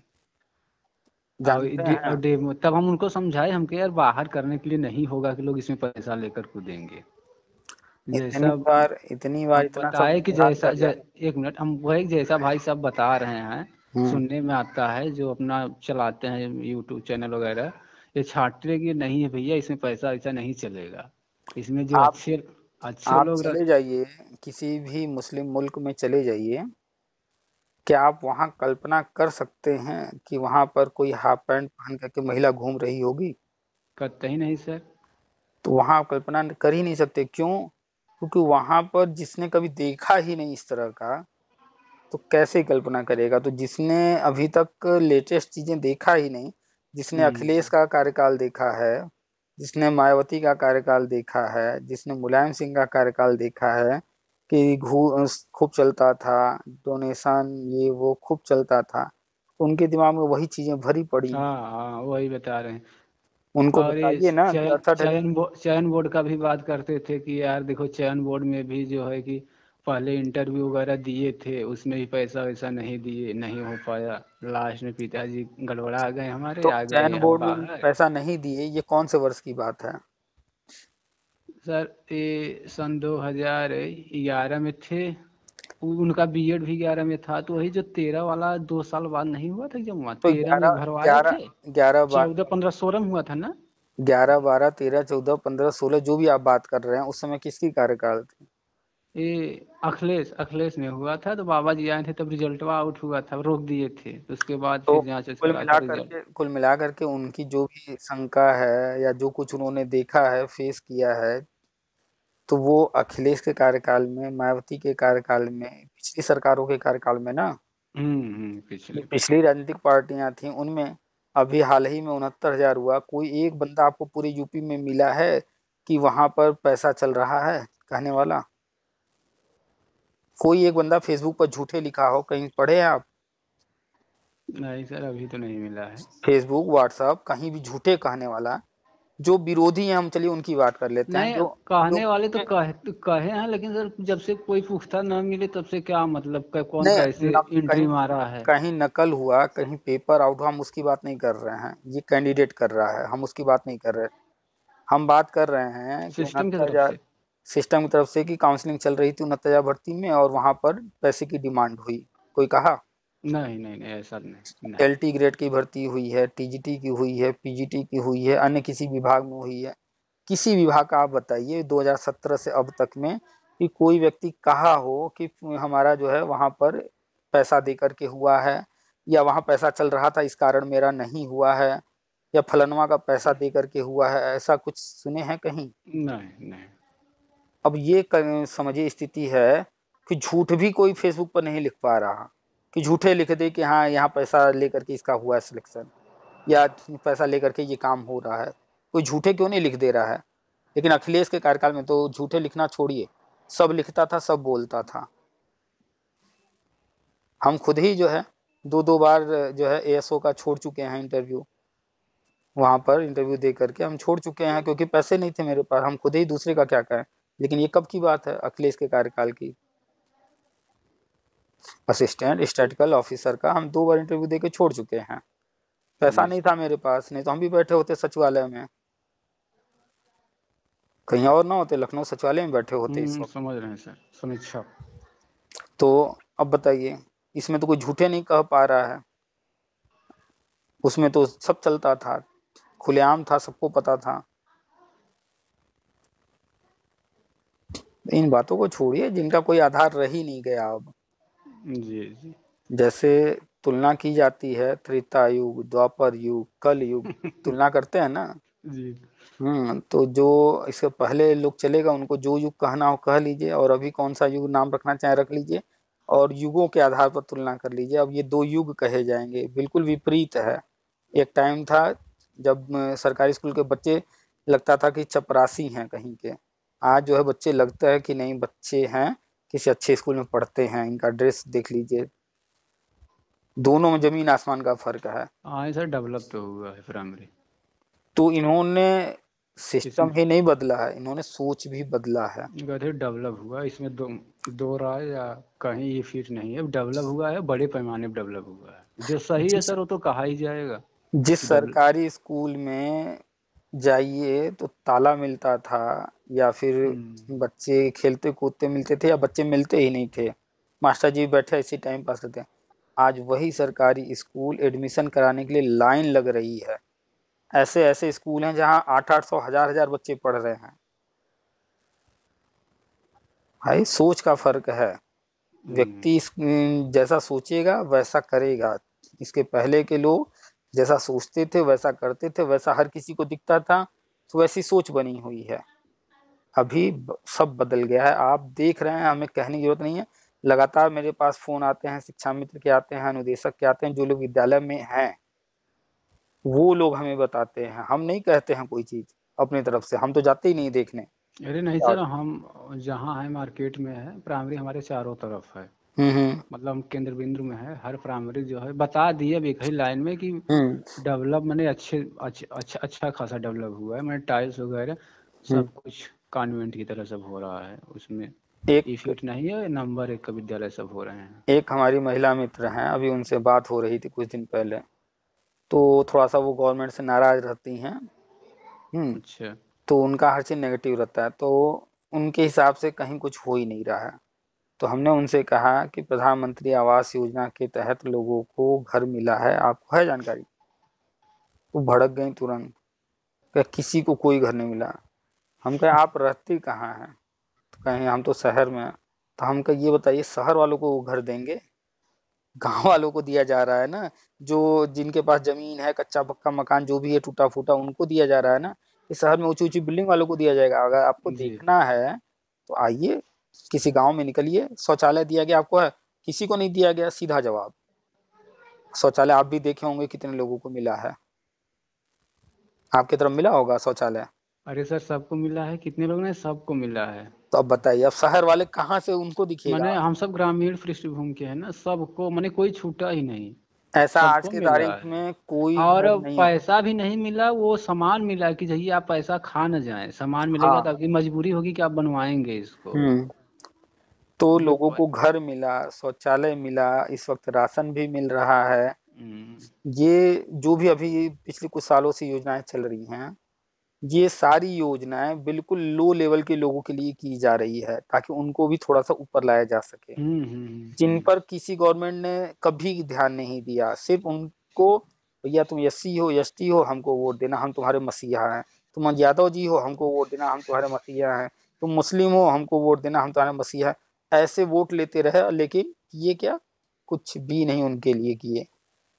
जानते हैं, और डेमो तब हम उनको समझाए, हम कहे यार बाहर करने के लिए नहीं होगा कि लोग इसमें पैसा लेकर कूदेंगे। इतनी जैसा बार इतनी बार हम इतना सब बताए कि याद कर लिया। एक मिनट, हम वही जैसा भाई साहब बता रहे हैं, हम्म। सुनने में आता है, जो अपना चलाते हैं यूट्यूब चैनल वगैरह, ये छांटने की नहीं है भैया, इसमें पैसा ऐसा नहीं चलेगा। इसमें जो आप अच्छे अच्छे आप लोग चले जाइए, किसी भी मुस्लिम मुल्क में चले जाइए, क्या आप वहां कल्पना कर सकते हैं कि वहां पर कोई हाफ पैंट पहन करके महिला घूम रही होगी? कतई नहीं सर। तो वहां आप कल्पना कर ही नहीं सकते, क्यों? क्योंकि वहां पर जिसने कभी देखा ही नहीं इस तरह का, तो कैसे कल्पना करेगा? तो जिसने अभी तक लेटेस्ट चीजें देखा ही नहीं, जिसने अखिलेश हम्म। का कार्यकाल देखा है, जिसने मायावती का कार्यकाल देखा है, जिसने मुलायम सिंह का कार्यकाल देखा है कि घूस खूब चलता था, डोनेशन ये वो खूब चलता था, तो उनके दिमाग में वही चीजें भरी पड़ी हैं। हाँ हाँ, वही बता रहे हैं। उनको और ये बताइए ना कि अड़सठ। चयन बोर्ड का भी बात करते थे कि यार देखो चयन बोर्ड में भी जो है कि पहले इंटरव्यू वगैरह दिए थे, उसमें भी पैसा वैसा नहीं दिए, नहीं हो पाया। लास्ट में पिताजी गड़बड़ा गए हमारे, तो आ चयन गए हम बोर्ड में बाहर। पैसा नहीं दिए, ये कौन से वर्ष की बात है? सर ये सन 2011 में थे। उनका बीएड भी 11 में था, तो वही जो 13 वाला 2 साल बाद नहीं हुआ था जब वहाँ तो 13 में 11 भरवाए 11 थे। 11 14 15 16 में हुआ था ना। 11 12 13 14 15 16 जो भी आप बात कर रहे हैं, उस समय किसकी कार्यकाल थी? ये अखिलेश अखिलेश में हुआ था, तो बाबा जी आए थे तब रिजल्ट आउट हुआ था, रोक दिए थे, तो उसके बाद तो फिर जांच वांच करा कर रिजल्ट। कुल मिला करके उनकी जो भी शंका है या जो कुछ उन्होंने देखा है, फेस किया है, तो वो अखिलेश के कार्यकाल में, मायावती के कार्यकाल में, पिछली सरकारों के कार्यकाल में ना, ये पिछले। पिछली राजनीतिक पार्टियां थी उनमें। अभी हाल ही में 69,000 हुआ, कोई एक बंदा आपको पूरे यूपी में मिला है कि वहां पर पैसा चल रहा है कहने वाला? कोई एक बंदा फेसबुक पर झूठे लिखा हो, कहीं पढ़े हैं आप? नहीं सर, अभी तो नहीं मिला है। फेसबुक, व्हाट्सअप, कहीं भी झूठे कहने वाला? जो विरोधी हैं, हम चलिए उनकी बात कर लेते हैं, नहीं, जो जो कहने वाले तो कहे हैं, लेकिन सर जब से कोई पुख्ता न मिले तब से क्या मतलब, कौन नहीं, कैसे कहीं एंट्री मारा है। कहीं नकल हुआ, कहीं पेपर आउट हुआ, हम उसकी बात नहीं कर रहे हैं, ये कैंडिडेट कर रहा है, हम उसकी बात नहीं कर रहे। हम बात कर रहे हैं कि सिस्टम की उनहत्तर तरफ हजार से। सिस्टम की तरफ से कि काउंसलिंग चल रही थी 69,000 भर्ती में, और वहां पर पैसे की डिमांड हुई, कोई कहा? नहीं नहीं नहीं, ऐसा नहीं नहीं। एलटी ग्रेड की भर्ती हुई है, टीजीटी की हुई है, पीजीटी की हुई है, अन्य किसी विभाग में हुई है? किसी विभाग का आप बताइए 2017 से अब तक में कि कोई व्यक्ति कहा हो कि हमारा जो है वहां पर पैसा दे करके हुआ है, या वहां पैसा चल रहा था इस कारण मेरा नहीं हुआ है, या फलनवा का पैसा दे करके हुआ है, ऐसा कुछ सुने हैं कहीं? नहीं नहीं। अब ये समझिए स्थिति है कि झूठ भी कोई फेसबुक पर नहीं लिख पा रहा, कि झूठे लिख दे कि हाँ यहाँ पैसा लेकर के इसका हुआ है सिलेक्शन, या पैसा लेकर के ये काम हो रहा है। कोई झूठे क्यों नहीं लिख दे रहा है? लेकिन अखिलेश के कार्यकाल में तो झूठे लिखना छोड़िए, सब लिखता था, सब बोलता था। हम खुद ही जो है दो दो बार जो है एएसओ का छोड़ चुके हैं इंटरव्यू, वहां पर इंटरव्यू दे करके हम छोड़ चुके हैं, क्योंकि पैसे नहीं थे मेरे पास, हम खुद ही दूसरे का क्या करें। लेकिन ये कब की बात है? अखिलेश के कार्यकाल की। असिस्टेंट स्टैटिकल ऑफिसर का हम 2 बार इंटरव्यू दे के छोड़ चुके हैं। पैसा जी नहीं सर। था मेरे पास, नहीं तो हम भी बैठे होते सचिवालय में, कहीं और ना होते, लखनऊ सचिवालय में बैठे होते इस वक्त। समझ रहे हैं सर, समीक्षा। तो अब बताइए, इसमें तो कोई झूठे नहीं कह पा रहा है, उसमें तो सब चलता था, खुलेआम था, सबको पता था। इन बातों को छोड़िए जिनका कोई आधार रह ही नहीं गया अब। जी जी। जैसे तुलना की जाती है त्रेता युग, द्वापर युग, कल युग, तुलना करते हैं ना। जी। तो जो इससे पहले लोग चलेगा उनको जो युग कहना हो कह लीजिए, और अभी कौन सा युग नाम रखना चाहे रख लीजिए, और युगों के आधार पर तुलना कर लीजिए। अब ये 2 युग कहे जाएंगे, बिल्कुल विपरीत है। एक टाइम था जब सरकारी स्कूल के बच्चे लगता था कि चपरासी हैं कहीं के। आज जो है बच्चे लगता है कि नहीं, बच्चे हैं, किसी अच्छे स्कूल में पढ़ते हैं। इनका ड्रेस देख लीजिए, दोनों में जमीन आसमान का फर्क है। हाँ सर, डेवलप तो हुआ है प्राइमरी। तो इन्होंने सिस्टम इसमें ही नहीं बदला है, इन्होंने सोच भी बदला है। गधे डेवलप हुआ, इसमें दो राय या कहीं ये फिट नहीं है। डेवलप हुआ है, बड़े पैमाने पर डेवलप हुआ है। जो सही है जिस सर वो तो कहा ही जाएगा जिस कि डेवलप। सरकारी स्कूल में जाइए तो ताला मिलता था, या फिर बच्चे खेलते कूदते मिलते थे, या बच्चे मिलते ही नहीं थे, मास्टर जी बैठे इसी टाइम पास करते हैं। आज वही सरकारी स्कूल एडमिशन कराने के लिए लाइन लग रही है। ऐसे ऐसे स्कूल हैं जहां 800 हजार हजार बच्चे पढ़ रहे हैं। भाई सोच का फर्क है। व्यक्ति जैसा सोचेगा वैसा करेगा। इसके पहले के लोग जैसा सोचते थे वैसा करते थे, वैसा हर किसी को दिखता था, तो वैसी सोच बनी हुई है। अभी सब बदल गया है, आप देख रहे हैं, हमें कहने की जरूरत नहीं है। लगातार मेरे पास फोन आते हैं, शिक्षा मित्र के आते हैं, अनुदेशक के आते हैं, जो लोग विद्यालय में हैं वो लोग हमें बताते हैं। हम नहीं कहते हैं कोई चीज अपनी तरफ से, हम तो जाते ही नहीं देखने। अरे नहीं सर, हम जहाँ है मार्केट में है, प्राइमरी हमारे चारों तरफ है। हम्म। मतलब हम केंद्र बिंदु में है, हर प्राइमरी जो है बता दिए अब एक ही लाइन में कि हम्म। डेवलप मैंने अच्छा खासा डेवलप हुआ है। मैंने टाइल्स वगैरह हम्म। सब कुछ कॉन्वेंट की तरह सब हो रहा है उसमें। ई एक फिट नहीं है, नंबर 1 का विद्यालय सब हो रहे हैं। एक हमारी महिला मित्र हैं, अभी उनसे बात हो रही थी कुछ दिन पहले। तो थोड़ा सा वो गवर्नमेंट से नाराज रहती हैं। हम्म। अच्छा। तो उनका हर चीज नेगेटिव रहता है, तो उनके हिसाब से कहीं कुछ हो ही नहीं रहा है। तो हमने उनसे कहा कि प्रधानमंत्री आवास योजना के तहत लोगों को घर मिला है, आपको है जानकारी? वो भड़क गई तुरंत, कि किसी को कोई घर नहीं मिला। हम कहे आप रहती कहाँ हैं? तो कहें हम तो शहर में हैं। तो हम कहे ये बताइए, शहर वालों को वो घर देंगे? गांव वालों को दिया जा रहा है ना, जो जिनके पास जमीन है, कच्चा पक्का मकान जो भी है टूटा फूटा, उनको दिया जा रहा है ना। इस शहर में ऊंची ऊंची बिल्डिंग वालों को दिया जाएगा? अगर आपको जी। देखना है तो आइए, किसी गांव में निकलिए। शौचालय दिया गया आपको है? किसी को नहीं दिया गया, सीधा जवाब। शौचालय आप भी देखे होंगे कितने लोगों को मिला है, आपकी तरफ मिला होगा शौचालय? अरे सर सबको मिला है, कितने लोग ने, सबको मिला है। तो अब बताइए, अब शहर वाले कहाँ से उनको मैंने दिखेगा? हम सब ग्रामीण पृष्ठभूमि के हैं ना, सबको मैंने कोई छूटा ही नहीं। ऐसा आज सबको की मिला तारीख है। में कोई और घर नहीं है। पैसा भी नहीं मिला, वो सामान मिला कि जहिए आप पैसा खा न जाएं, सामान मिलेगा तो हाँ। आपकी मजबूरी होगी कि आप बनवाएंगे इसको। हम्म। तो जो लोगों को घर मिला, शौचालय मिला, इस वक्त राशन भी मिल रहा है। हम्म, ये जो भी अभी पिछले कुछ सालों से योजनाएं चल रही हैं, ये सारी योजनाएं बिल्कुल लो लेवल के लोगों के लिए की जा रही है, ताकि उनको भी थोड़ा सा ऊपर लाया जा सके। जिन पर किसी गवर्नमेंट ने कभी ध्यान नहीं दिया, सिर्फ उनको, भैया तुम एससी हो, एसटी हो, हमको वोट देना, हम तुम्हारे मसीहा हैं। तुम यादव जी हो, हमको वोट देना, हम तुम्हारे मसीहा हैं। तुम मुस्लिम हो, हमको वोट देना, हम तुम्हारे मसीहा हैं। ऐसे वोट लेते रहे, लेकिन ये क्या, कुछ भी नहीं उनके लिए किए।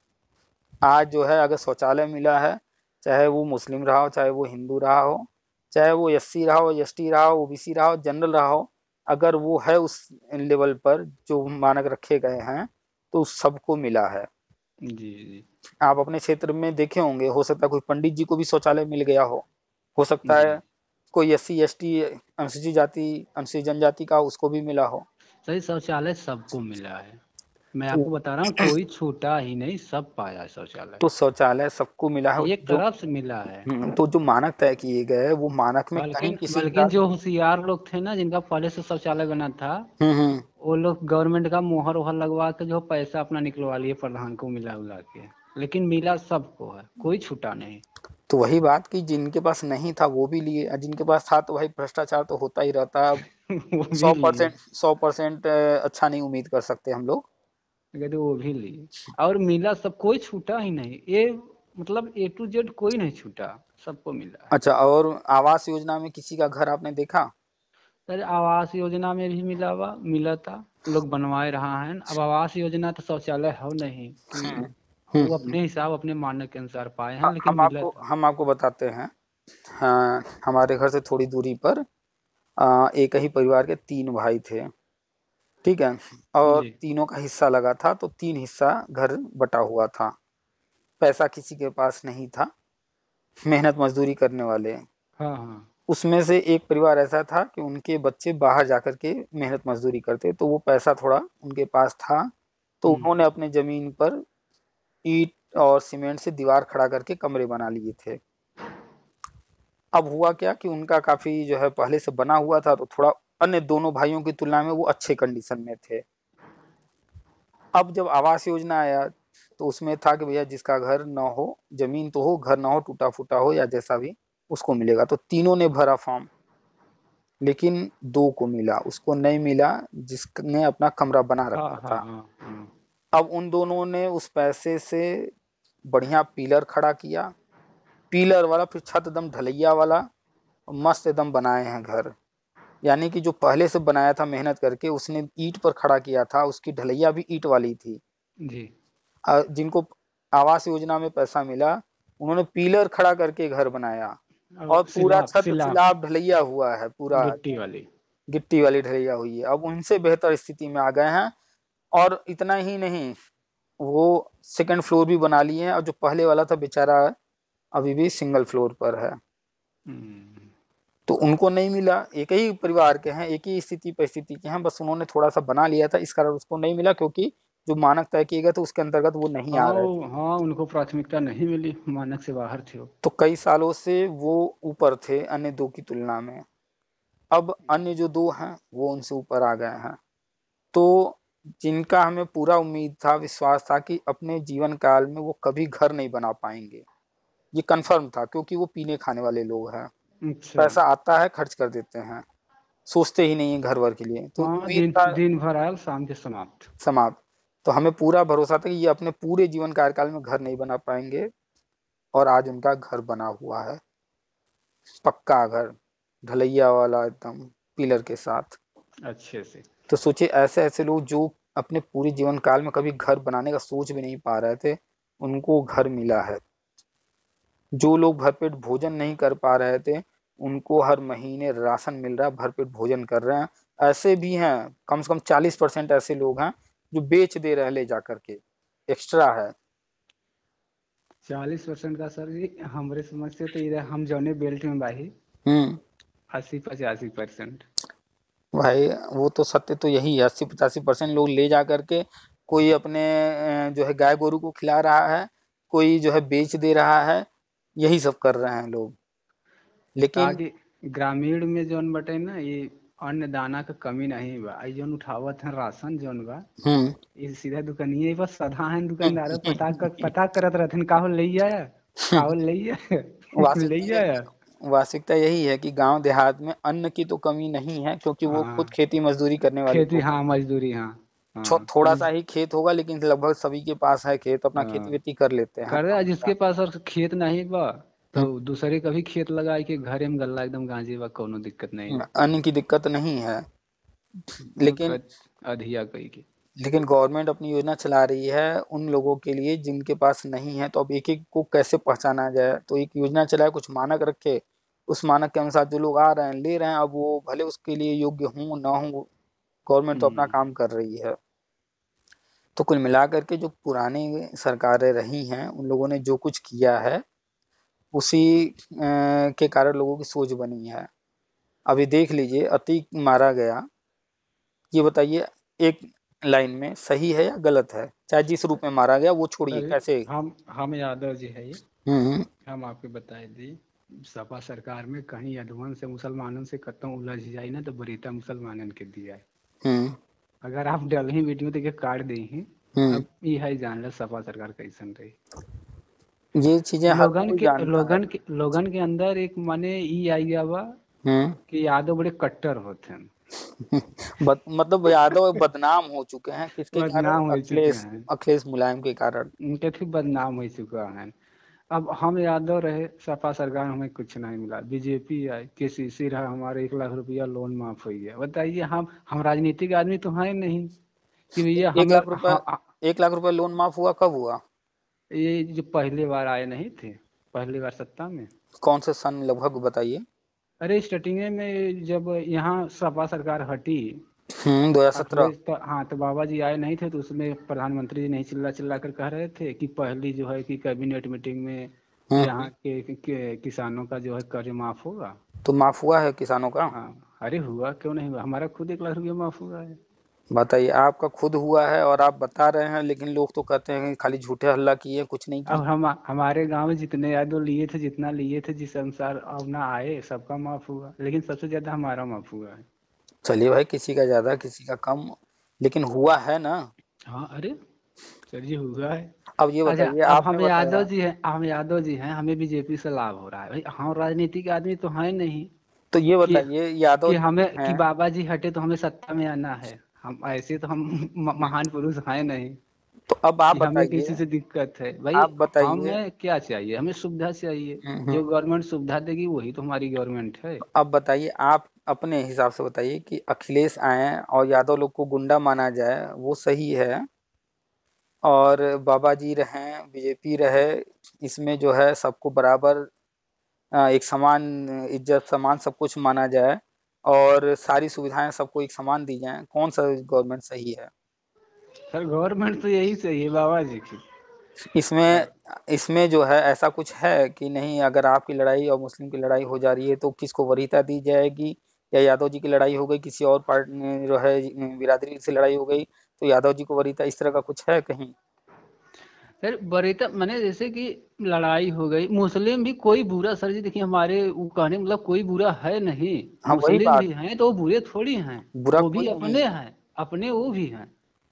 आज जो है, अगर शौचालय मिला है, चाहे वो मुस्लिम रहा हो, चाहे वो हिंदू रहा हो, चाहे वो एससी रहा हो, एसटी रहा हो, ओबीसी रहा हो, जनरल रहा हो, अगर वो है उस लेवल पर जो मानक रखे गए हैं तो सबको मिला है। जी जी आप अपने क्षेत्र में देखे होंगे, हो सकता है कोई पंडित जी को भी शौचालय मिल गया हो सकता जी। है कोई एससी एसटी अनुसूचित जाति अनुसूचित जनजाति का उसको भी मिला हो। सही, शौचालय सबको मिला है। मैं तो आपको बता रहा हूँ, कोई छूटा ही नहीं, सब पाया है शौचालय। तो शौचालय सबको मिला है एक जो तरफ से मिला है। तो जो मानक तय किए गए वो मानक में बल्कि कहीं किसी बल्कि प्रकार। जो होशियार लोग थे ना, जिनका पहले से शौचालय बना था, हम्म। वो लोग गवर्नमेंट का मोहर वोहर लगवा के जो पैसा अपना निकलवा लिए प्रधान को मिला उला के। लेकिन मिला सबको है, कोई छूटा नहीं। तो वही बात कि जिनके पास नहीं था वो भी लिए, और जिनके पास था तो भाई भ्रष्टाचार तो होता ही रहता है। वो भी सौ लिए। परसेंट 100% अच्छा नहीं उम्मीद कर सकते हम लोग। कहते वो भी लिए, और मिला सब, कोई छूटा ही नहीं। ये मतलब A to Z कोई नहीं छूटा, सबको मिला है। अच्छा, और आवास योजना में किसी का घर आपने देखा? अरे आवास योजना में भी मिला था, लोग बनवाए रहा है। अब आवास योजना तो शौचालय हो नहीं कि हम्म वो हम्म। अपने हिसाब अपने मानक के अनुसार पाए हैं, हाँ, लेकिन मिला था। हम आपको बताते हैं। हाँ, हमारे घर से थोड़ी दूरी पर एक ही परिवार के 3 भाई थे, ठीक है। और जी। तीनों का हिस्सा लगा था, तो 3 हिस्सा घर बटा हुआ था। पैसा किसी के पास नहीं था, मेहनत मजदूरी करने वाले। हाँ हाँ। उसमें से एक परिवार ऐसा था कि उनके बच्चे बाहर जाकर के मेहनत मजदूरी करते, तो वो पैसा थोड़ा उनके पास था, तो हम्म उन्होंने अपने जमीन पर ईंट और सीमेंट से दीवार खड़ा करके कमरे बना लिए थे। अब हुआ क्या कि उनका काफी जो है पहले से बना हुआ था, तो थोड़ा अन्य दोनों भाइयों की तुलना में वो अच्छे कंडीशन में थे। अब जब आवास योजना आया तो उसमें था कि भैया जिसका घर ना हो, जमीन तो हो, घर ना हो, टूटा फूटा हो या जैसा भी, उसको मिलेगा। तो तीनों ने भरा फॉर्म, लेकिन दो को मिला, उसको नहीं मिला जिसने अपना कमरा बना हाँ रखा हाँ था। हाँ हाँ। अब उन दोनों ने उस पैसे से बढ़िया पिलर खड़ा किया, पिलर वाला, फिर छत एकदम ढलैया वाला, मस्त एकदम बनाए हैं घर। यानी कि जो पहले से बनाया था मेहनत करके, उसने ईंट पर खड़ा किया था, उसकी ढलैया भी ईंट वाली थी। जी। जिनको आवास योजना में पैसा मिला, उन्होंने पिलर खड़ा करके घर बनाया, और और पूरा सिलाब छत सिलाब, स्लैब ढलैया हुआ है पूरा, गिट्टी वाली। गिट्टी वाली ढलैया हुई है। अब उनसे बेहतर स्थिति में आ गए हैं। और इतना ही नहीं, वो सेकंड फ्लोर भी बना लिए हैं, और जो पहले वाला था बेचारा अभी भी सिंगल फ्लोर पर है। हम्म। तो उनको नहीं मिला, एक ही परिवार के हैं, एक ही स्थिति परिस्थिति के हैं, बस उन्होंने थोड़ा सा बना लिया था, इस कारण उसको नहीं मिला, क्योंकि जो मानक तय किए गए थे उसके अंतर्गत वो नहीं आ हाँ रहे थे। हाँ, उनको प्राथमिकता नहीं मिली, मानक से बाहर थे वो। तो कई सालों से वो ऊपर थे अन्य दो की तुलना में। अब अन्य जो दो हैं वो उनसे ऊपर आ गए हैं। तो जिनका हमें पूरा उम्मीद था, विश्वास था कि अपने जीवन काल में वो कभी घर नहीं बना पाएंगे, ये कंफर्म था, क्योंकि वो पीने खाने वाले लोग हैं। अच्छा। पैसा आता है खर्च कर देते हैं, सोचते ही नहीं है घर वर के लिए, तो हाँ, उम्मीद दिन था दिन भर आयल, शाम के समाप्त। समाप्त। तो हमें पूरा भरोसा था कि ये अपने पूरे जीवन कार्यकाल में घर नहीं बना पाएंगे, और आज उनका घर बना हुआ है, पक्का घर, ढलैया वाला एकदम, पिलर के साथ। अच्छे से। तो सोचिए, ऐसे ऐसे लोग जो अपने पूरे जीवन काल में कभी घर बनाने का सोच भी नहीं पा रहे थे, उनको घर मिला है। जो लोग भरपेट भोजन नहीं कर पा रहे थे, उनको हर महीने राशन मिल रहा है, भरपेट भोजन कर रहे हैं। ऐसे भी हैं, कम से कम 40% ऐसे लोग हैं जो बेच दे रहे हैं ले जा करके, एक्स्ट्रा है। 40% का सर जी, हमारे समझ से तो इधर हम जौने बेल्ट में बाही, हम्म। 80-85%। भाई वो तो सत्य तो यही है, 80-85% लोग ले जा करके कोई अपने जो है गाय गोरू को खिला रहा है, कोई जो है बेच दे रहा है, यही सब कर रहे हैं लोग। लेकिन ताकि ग्रामीण में जौन बटे ना, ये अन्न दाना का कमी नहीं बा। आई जौन उठावत है राशन जौन बा, हम्म ये सीधा दुकानिए बस सधा है, दुकानदार पता करत रहते हैं, काहो ले आया, काहो ले आया। ले वास्तविकता आया। वास्तविकता यही है कि गांव देहात में अन्न की तो कमी नहीं है, क्योंकि वो खुद हाँ, खेती मजदूरी करने वाले खेती, लोग हैं। हाँ मजदूरी, हाँ हाँ। थोड़ा सा ही खेत होगा, लेकिन लगभग सभी के पास है खेत, अपना खेती हाँ, वेती कर लेते हैं। कर रहा जिसके पास और खेत नहीं बा, हम्म, तो दूसरे का भी खेत लगाए के घरे में गल्ला एकदम गांजे बा, कोनो दिक्कत नहीं बा। अन्न की दिक्कत नहीं है। वो लेकिन अधिया कही के। गवर्नमेंट अपनी योजना चला रही है उन लोगों के लिए जिनके पास नहीं है, तो अब एक एक को कैसे पहचाना जाए, तो एक योजना चलाए, कुछ मानक रखे, उस मानक के अनुसार जो लोग आ रहे हैं ले रहे हैं, अब वो भले उसके लिए योग्य हों ना हो, गवर्नमेंट तो अपना हम्म। काम कर रही है। तो कुल मिलाकर के जो पुरानी सरकारें रही हैं उन लोगों ने जो कुछ किया है उसी के कारण लोगों की सोच बनी है। अभी देख लीजिए, अतीक मारा गया, ये बताइए एक लाइन में सही है या गलत है? चाहे जिस रूप में मारा गया वो छोड़िए, सर कैसे। हम यादव जी है ये, हम्म। हम आपको बताए दी, सपा सरकार में कहीं अधवन से मुसलमानों से कतों उलझ जाए ना तो बरीता मुसलमानन के दिया है। हम्म। अगर आप डल ही वीडियो देखे काट दी ही, हम्म। अब ये है जान लो सपा सरकार कैसन रही। ये चीजें हर कोई जानता है। लोगन के अंदर एक माने ई आई गया बा हम्म। कि यादव बड़े कट्टर होते हैं। मतलब यादव बदनाम हो चुके हैं किसके कारण? बदनाम हो चुके अखिलेश, हैं, अखिलेश मुलायम के कारण। उनके भी बदनाम हो चुका है। अब हम यादव रहे सपा सरकार, हमें कुछ नहीं मिला, बीजेपी आई केसीसी रहा, हमारे 1 लाख रुपया लोन माफ हो गया। बताइए हम राजनीतिक आदमी तो हैं नहीं कि भैया एक हमें लाख रुपए 1 लाख रुपए लोन माफ हुआ कब हुआ? ये जो पहले बार आए नहीं थे, पहली बार सत्ता में। कौन से सन लगभग बताइए। अरे स्टार्टिंग में जब यहाँ सपा सरकार हटी, 2017। अखिलेश तो हाँ तो बाबा जी आए नहीं थे, तो उसमें प्रधानमंत्री जी नहीं चिल्ला चिल्ला कर कह रहे थे कि पहली जो है कि कैबिनेट मीटिंग में हम्म। यहाँ के किसानों का जो है कर्ज माफ होगा। तो माफ हुआ है किसानों का? हाँ अरे हुआ क्यों नहीं हुआ, हमारा खुद 1 लाख रुपया माफ हुआ है। बताइए, आपका खुद हुआ है और आप बता रहे हैं, लेकिन लोग तो कहते हैं कि खाली झूठे हल्ला किए, कुछ नहीं अब किए। हमारे गांव में जितने यादव लिए थे, जितना लिए थे जिस अनुसार अब ना आए, सबका माफ हुआ, लेकिन सबसे ज्यादा हमारा माफ हुआ है। चलिए भाई, किसी का ज्यादा किसी का कम, लेकिन हुआ है ना। हाँ अरे सर जी हुआ है। अब ये अच्छा बताइए, अब आपने बताया। हम यादव जी हैं, हमें बीजेपी से लाभ हो रहा है भाई, हम राजनीतिक आदमी तो हैं नहीं तो ये कि बताइए, यादव कि जी हमें हैं। कि बाबा जी हटे तो हमें सत्ता में आना है। हम ऐसे तो हम महान पुरुष हैं नहीं तो अब आप कि हमें बताइए, किसी से दिक्कत है भाई। आप बताइए। हमें क्या चाहिए, हमें सुविधा चाहिए। हम्म। जो गवर्नमेंट सुविधा देगी वही तो हमारी गवर्नमेंट है। अब बताइए, आप अपने हिसाब से बताइए कि अखिलेश आए और यादव लोग को गुंडा माना जाए वो सही है, और बाबा जी रहें, बीजेपी रहे, इसमें जो है सबको बराबर एक समान इज्जत समान सब कुछ माना जाए और सारी सुविधाएं सबको एक समान दी जाएं, कौन सा गवर्नमेंट सही है? सर गवर्नमेंट तो यही चाहिए बाबा जी की। इसमें इसमें जो है ऐसा कुछ है कि नहीं, अगर आपकी लड़ाई और मुस्लिम की लड़ाई हो जा रही है तो किसको वरीयता दी जाएगी? या यादव जी की लड़ाई हो गई, किसी और पार्टी जो है बिरादरी से लड़ाई हो गई तो यादव जी को वरीयता, इस तरह का कुछ है कहीं? सर बरीता मैंने जैसे कि लड़ाई हो गई, मुस्लिम भी कोई बुरा सर जी देखिए, हमारे वो कहने मतलब कोई बुरा है नहीं। हाँ वही मुस्लिम बात, भी हैं तो वो बुरे थोड़ी हैं, बुरा वो भी कोई नहीं अपने है। हैं, अपने वो भी हैं।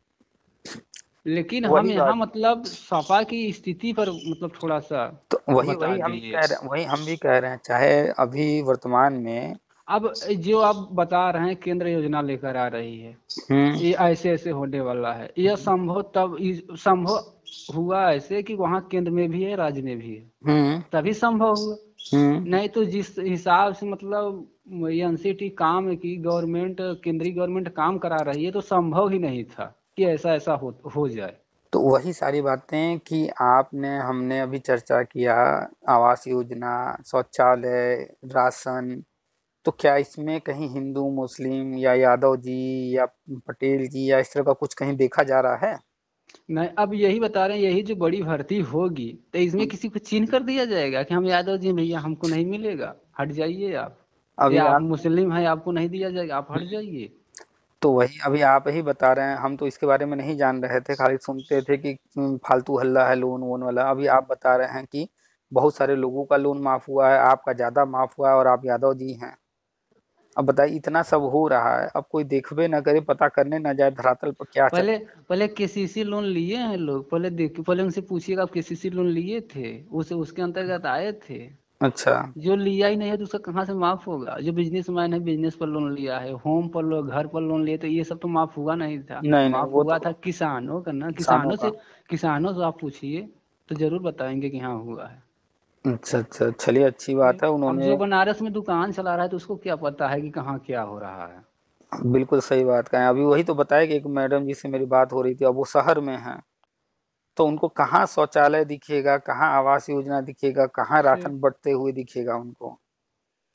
लेकिन हम वही यहाँ बात, मतलब सपा की स्थिति पर मतलब थोड़ा सा तो वही बता वही हम भी दिए। कह रहे हैं, वही हम भी कह रहे हैं, चाहे अभी वर्तमान में। अब जो आप बता रहे हैं केंद्र योजना लेकर आ रही है, हम्म। ये ऐसे ऐसे होने वाला है, यह संभव तब संभव हुआ ऐसे कि वहाँ केंद्र में भी है राज्य में भी है, हम्म। तभी संभव हुआ। हम्म। नहीं तो जिस हिसाब से मतलब एनसीटी काम की गवर्नमेंट, केंद्रीय गवर्नमेंट काम करा रही है, तो संभव ही नहीं था कि ऐसा ऐसा हो जाए। तो वही सारी बातें कि आपने हमने अभी चर्चा किया, आवास योजना, शौचालय, राशन, तो क्या इसमें कहीं हिंदू मुस्लिम या यादव जी या पटेल जी या इस तरह का कुछ कहीं देखा जा रहा है? नहीं अब यही बता रहे हैं, यही जो बड़ी भर्ती होगी तो इसमें किसी को चिन्ह कर दिया जाएगा कि हम यादव जी हैं, भैया हमको नहीं मिलेगा, हट जाइए आप। अभी या आप आप, मुस्लिम हैं, आपको नहीं दिया जाएगा, आप हट जाइए। तो वही अभी आप ही बता रहे हैं, हम तो इसके बारे में नहीं जान रहे थे, खाली सुनते थे कि फालतू हल्ला है लोन वोन वाला। अभी आप बता रहे हैं कि बहुत सारे लोगों का लोन माफ हुआ है, आपका ज्यादा माफ हुआ है और आप यादव जी हैं। अब बताइए, इतना सब हो रहा है, अब कोई देखबे ना करे, पता करने ना जाए धरातल पर क्या चल। पहले पहले केसीसी लोन लिए हैं लोग, पहले देखिए, पहले उनसे पूछिएगा आप केसीसी लोन लिए थे, उसे उसके अंतर्गत आए थे। अच्छा। जो लिया ही नहीं है तो उसका कहाँ से माफ होगा? जो बिजनेसमैन है, बिजनेस पर लोन लिया है, होम पर घर पर लोन लिए, तो ये सब तो माफ हुआ नहीं था। नहीं नहीं, माफ वो हुआ तो था किसानों का ना, किसानों का। किसानों से आप पूछिए तो जरूर बताएंगे कि हाँ हुआ है। अच्छा अच्छा, चलिए अच्छी बात है अब उन्होंने। जो बनारस में दुकान चला रहा है तो उसको क्या पता है कि कहाँ क्या हो रहा है। बिल्कुल सही बात कहें, अभी वही तो बताया कि एक मैडम जी से मेरी बात हो रही थी, अब वो शहर में है, तो उनको कहाँ शौचालय दिखेगा, कहाँ आवास योजना दिखेगा, कहाँ से राशन बंटते हुए दिखेगा उनको?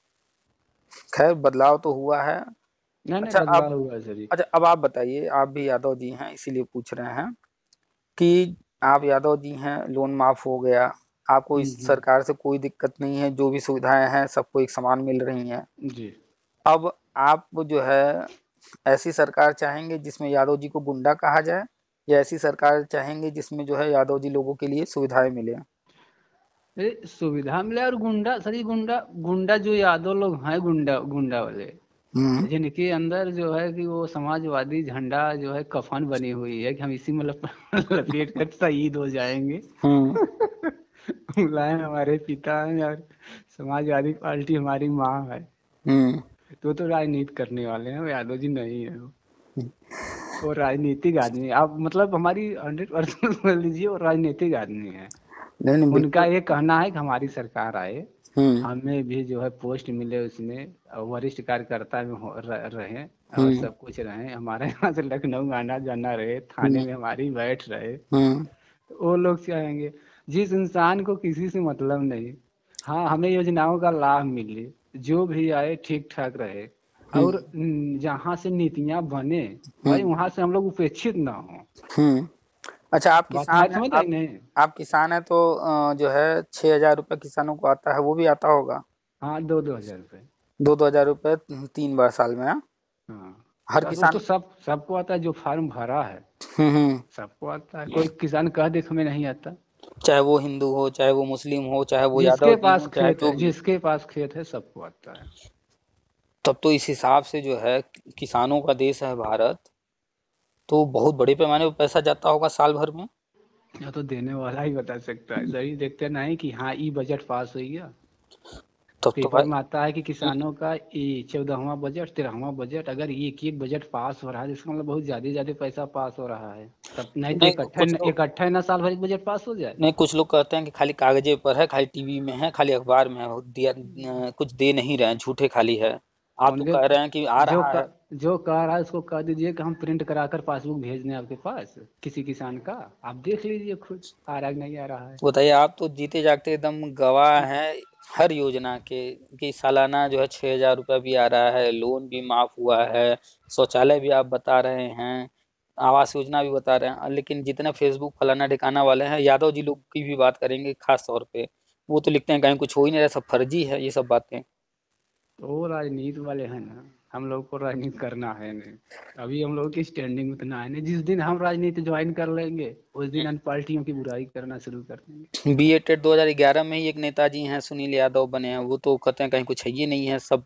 खैर बदलाव तो हुआ है। नहीं नहीं, अच्छा बदलाव अब, हुआ है सर। अच्छा अब आप बताइए, आप भी यादव जी हैं इसीलिए पूछ रहे हैं कि आप यादव जी हैं, लोन माफ हो गया, आपको इस हम्म। सरकार से कोई दिक्कत नहीं है, जो भी सुविधाएं हैं सबको एक समान मिल रही हैं। जी। अब आप जो है ऐसी सरकार चाहेंगे जिसमें यादव जी को गुंडा कहा जाए, या ऐसी सरकार चाहेंगे जिसमें जो है यादव जी लोगों के लिए सुविधाएं मिले? सुविधा मिले और गुंडा सर, ये गुंडा गुंडा जो यादव लोग हैं, गुंडा गुंडा वाले, हम्म। जिनके अंदर जो है कि वो समाजवादी झंडा जो है कफन बनी हुई है कि हम इसी में लपेट कर शहीद हो जाएंगे। हम्म। मुलायम हमारे पिता हैं और समाजवादी पार्टी हमारी माँ है। हम्म। तो राजनीति करने वाले हैं, वो यादव जी नहीं है। वो राजनीतिक आदमी है। आप मतलब हमारी 100% समझ लीजिए, वो राजनीतिक आदमी है। नहीं नहीं उनका बिल्कुल। ये कहना है कि हमारी सरकार आए, हम्म। हमें भी जो है पोस्ट मिले उसमें, और वरिष्ठ कार्यकर्ता में रहे और हम्म। सब कुछ रहे, हमारे यहाँ से लखनऊ आना जाना रहे, थाने हम्म। में हमारी बैठ रहे। हम्म। वो लोग चाहेंगे जिस इंसान को किसी से मतलब नहीं, हाँ हमें योजनाओं का लाभ मिले, जो भी आए ठीक ठाक रहे, हम्म। और जहाँ से नीतियाँ बने भाई हम्म। वहां से हम लोग उपेक्षित ना हो। हम्म। अच्छा आप बात किसान हमारी हैं, समझ आई नहीं? आप किसान हैं तो जो है 6,000 रुपये किसानों को आता है, वो भी आता होगा? हाँ, 2-2 हजार रुपये। 2-2 हजार रुपये 3 बार साल में, हाँ? हाँ, हर बस वो तो किसान। सबको आता है जो फार्म भरा है, हम्म। सबको आता है। कोई किसान कह दे कि हमें नहीं आता। चाहे वो हिंदू हो, चाहे वो मुस्लिम हो, चाहे वो यादव जिसके जी पास हो, चाहे खेत जो है, भी हो। जिसके पास खेत है सबको आता है। तब तो इस हिसाब से जो है किसानों का देश है भारत, तो बहुत बड़े पैमाने पर पैसा जाता होगा साल भर में। या तो देने वाला ही बता सकता है सर, ये देखते नहीं कि हाँ ई बजट पास हो गया। तब तो पेपर भाई। में आता है कि किसानों का ये 14वां बजट, 13वां बजट, अगर एक एक बजट पास हो रहा है तो इसका मतलब बहुत ज्यादा ज्यादा पैसा पास हो रहा है। तब नहीं तो नहीं कुछ लोग, इकट्ठा ही ना साल भर एक बजट पास हो जाए। नहीं कुछ लोग कहते हैं कि खाली कागजे पर है, खाली टीवी में है, खाली अखबार में है, वो दिया कुछ दे नहीं रहे हैं, झूठे खाली है। आप तो कौन दे? कह रहे हैं कि आ जो रहा है। जो कह रहा है उसको कह दीजिए कि हम प्रिंट कराकर पासबुक भेज दें आपके पास, किसी किसान का। आप देख लीजिए खुद, आ रहा है कि नहीं आ रहा है। बताइए, आप तो जीते जागते एकदम गवाह हैं हर योजना के, कि सालाना जो है 6,000 रुपया भी आ रहा है, लोन भी माफ हुआ है, शौचालय भी आप बता रहे हैं, आवास योजना भी बता रहे हैं, लेकिन जितने फेसबुक फलाना ठिकाना वाले हैं, यादव जी लोग की भी बात करेंगे खास तौर पे, वो तो लिखते हैं कहीं कुछ हो ही नहीं रहा, सब फर्जी है ये सब बातें। तो वो राजनीति वाले हैं ना, हम लोग को राजनीति करना है नहीं। अभी हम लोग की स्टैंडिंग उतना है नहीं, जिस दिन हम राजनीति ज्वाइन कर लेंगे उस दिन हम पार्टियों की बुराई करना शुरू कर देंगे। बी ए टेट 2011 में ही एक नेताजी हैं सुनील यादव बने हैं, वो तो कहते हैं कहीं कुछ है ही नहीं है, सब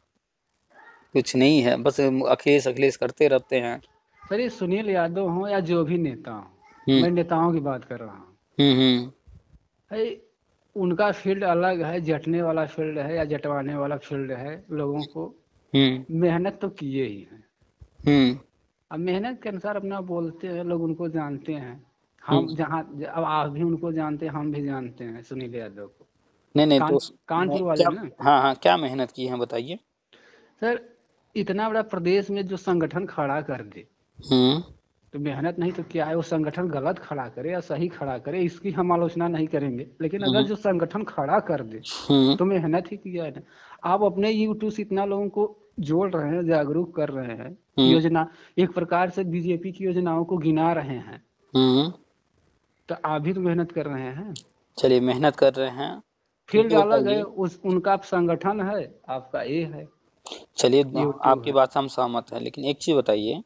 कुछ नहीं है, बस अखिलेश अखिलेश करते रहते हैं। सर ये सुनील यादव हो या जो भी नेता हो, हम्म। मैं नेताओं की बात कर रहा हूँ हम्म। भाई, उनका फील्ड अलग है, जटने वाला फील्ड है या जटवाने वाला फील्ड है। लोगों को हम्म। मेहनत तो किए ही हैं, हम्म। अब मेहनत के अनुसार अपना बोलते हैं, लोग उनको जानते हैं। हम हम्म। जहाँ, अब आप भी उनको जानते हैं, हम भी जानते हैं सुनील यादव को। नहीं नहीं तो कानपुर वाले क्या, ना। हाँ हाँ, क्या मेहनत की है बताइए? सर इतना बड़ा प्रदेश में जो संगठन खड़ा कर दे, हम्म। तो मेहनत नहीं तो क्या है? वो संगठन गलत खड़ा करे या सही खड़ा करे, इसकी हम आलोचना नहीं करेंगे, लेकिन अगर हम्म। जो संगठन खड़ा कर दे हम्म। तो मेहनत ही किया है ना। आप अपने यूट्यूब से इतना लोगों को जोड़ रहे हैं, जागरूक कर रहे हैं, हम्म। योजना, एक प्रकार से बीजेपी की योजनाओं को गिना रहे हैं, हम्म। तो आप भी तो मेहनत कर रहे हैं। चलिए मेहनत कर रहे हैं। फील्ड ये अलग है, बताइए, उस उनका संगठन है, आपका ये है, चलिए यूट्यूब आपकी है। बात से हम सहमत हैं, लेकिन एक चीज बताइए,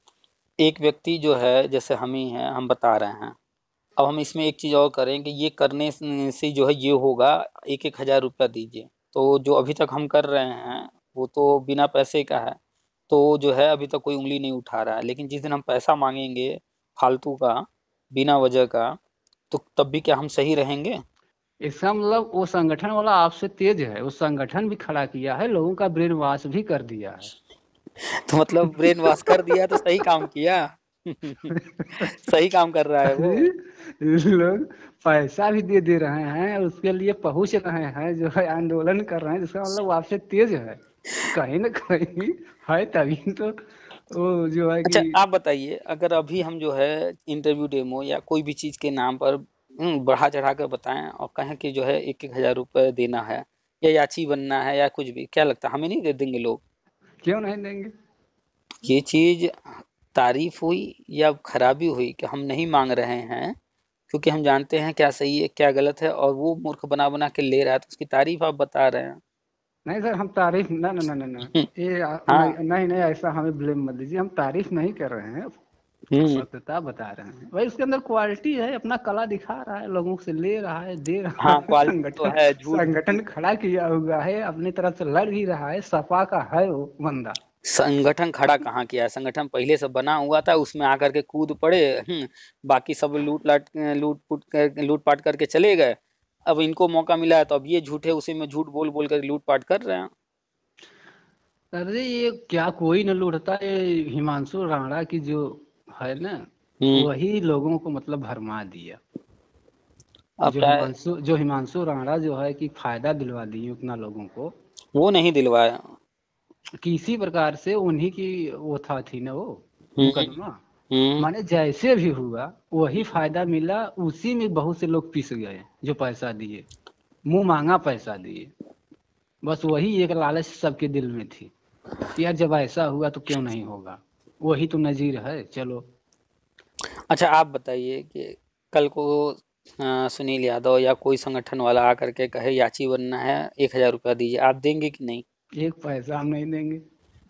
एक व्यक्ति जो है जैसे हम ही हैं, हम बता रहे हैं, अब हम इसमें एक चीज और करें कि ये करने से जो है ये होगा, 1-1 हजार रुपया दीजिए, तो जो अभी तक हम कर रहे हैं वो तो बिना पैसे का है, तो जो है अभी तक कोई उंगली नहीं उठा रहा है, लेकिन जिस दिन हम पैसा मांगेंगे फालतू का, बिना वजह का, तो तब भी क्या हम सही रहेंगे? इसका मतलब वो संगठन वाला आपसे तेज है, उस संगठन भी खड़ा किया है, लोगों का ब्रेन वॉश भी कर दिया है। तो मतलब ब्रेन वॉश कर दिया तो सही काम किया। सही काम कर रहा है वो। लोग पैसा भी दे रहे हैं, उसके लिए पहुंच रहे हैं, जो है आंदोलन कर रहे हैं, जिसका मतलब वो आपसे तेज है कहीं ना कहीं, है तभी तो वो जो है अच्छा कि। आप बताइए, अगर अभी हम जो है इंटरव्यू डेमो या कोई भी चीज के नाम पर बढ़ा चढ़ा कर बताएं और कहें कि जो है 1-1 हजार रुपये देना है, या याची बनना है या कुछ भी, क्या लगता है हमें नहीं दे देंगे लोग? क्यों नहीं देंगे? ये चीज तारीफ हुई या खराबी हुई कि हम नहीं मांग रहे हैं क्योंकि हम जानते हैं क्या सही है क्या गलत है, और वो मूर्ख बना बना के ले रहा है तो उसकी तारीफ आप बता रहे हैं। नहीं सर, हम तारीफ ना ना ना ना ना, ये नहीं हाँ। नहीं नहीं, ऐसा हमें ब्लेम मत दीजिए, हम तारीफ नहीं कर रहे हैं, हम्म। सत्यता बता रहे हैं भाई। उसके अंदर क्वालिटी है, अपना कला दिखा रहा है, लोगों से ले रहा है, दे रहा हाँ है, क्वालिटी तो संगठन है, झूठ संगठन खड़ा किया हुआ है, अपनी तरफ से लड़ भी रहा है, सपा का है वो बंदा। संगठन खड़ा कहाँ किया है? संगठन पहले से बना हुआ था, उसमें आकर के कूद पड़े। बाकी सब लूट पाट करके चले गए। अब इनको मौका मिला है तो अब ये झूठे उसी में झूठ बोल बोल कर लूट पाट कर रहे हैं। अरे ये क्या कोई न लूटता, ये हिमांशु राणा की जो है ना, हम्म। वही लोगों को मतलब भरमा दिया। अब क्या है? जो हिमांशु राणा जो है कि फायदा दिलवा दिए उतना लोगों को, वो नहीं दिलवाया। किसी प्रकार से उन्हीं की वो थी ना वो हम्म। मुकदमा। हम्म। माने जैसे भी हुआ वही फायदा मिला, उसी में बहुत से लोग पिस गए जो पैसा दिए, मुंह मांगा पैसा दिए। बस वही एक लालच सबके दिल में थी कि यार जब ऐसा हुआ तो क्यों नहीं होगा, वही तो नजीर है। चलो। अच्छा आप बताइए कि कल को सुनील यादव या कोई संगठन वाला आकर के कहे याची बनना है, 1,000 रुपया दीजिए, आप देंगे कि नहीं? एक पैसा हम नहीं देंगे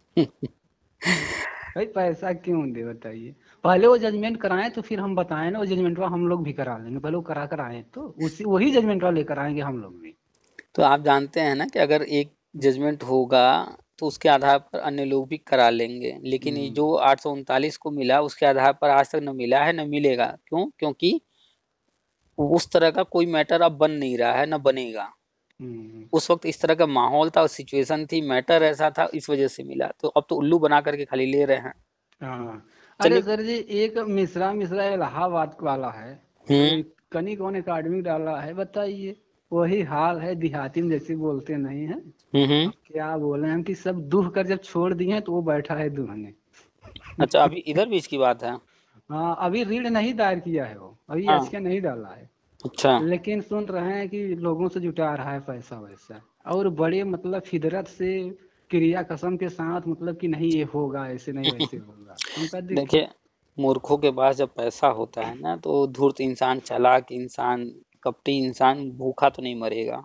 भाई, पैसा क्यों दे बताइए? पहले वो जजमेंट कराएं तो फिर हम बताएं ना, वो जजमेंट हम लोग भी करा लेंगे, पहले वो करा कर आए तो उसी वही जजमेंट लेकर आएंगे हम लोग भी। तो आप जानते हैं ना कि अगर एक जजमेंट होगा तो उसके आधार पर अन्य लोग भी करा लेंगे, लेकिन ये हम्म। जो 839 को मिला उसके आधार पर आज तक न मिला है न मिलेगा। क्यों? क्योंकि उस तरह का कोई मैटर अब बन नहीं रहा है, न बनेगा। हम्म। उस वक्त इस तरह का माहौल था, सिचुएशन थी, मैटर ऐसा था, इस वजह से मिला। तो अब तो उल्लू बना करके खाली ले रहे हैं। हाँ। अरे चलिए। सर जी, एक मिश्रा मिश्रा इलाहाबाद वाला है, हम्म। कनी कौन एकेडमी डाला है बताइए। वही हाल है, देहाती में जैसे बोलते नहीं है। हम्म। अब क्या बोले हम कि सब दूह कर जब छोड़ दिए हैं, तो वो बैठा है दूहने। अच्छा अभी इधर बीच की बात है। हाँ, अभी रीड नहीं दायर किया है वो, अभी हाँ। याचिका नहीं डाला है। अच्छा। लेकिन सुन रहे हैं कि लोगों से जुटा रहा है पैसा वैसा, और बड़े मतलब फितरत से, क्रिया कसम के साथ, मतलब कि नहीं ये होगा, ऐसे नहीं वैसे होगा। हम कहा देखो। देखिए, मूर्खों के पास जब पैसा होता है ना तो धूर्त इंसान, चालाक इंसान, कपटी इंसान भूखा तो नहीं मरेगा।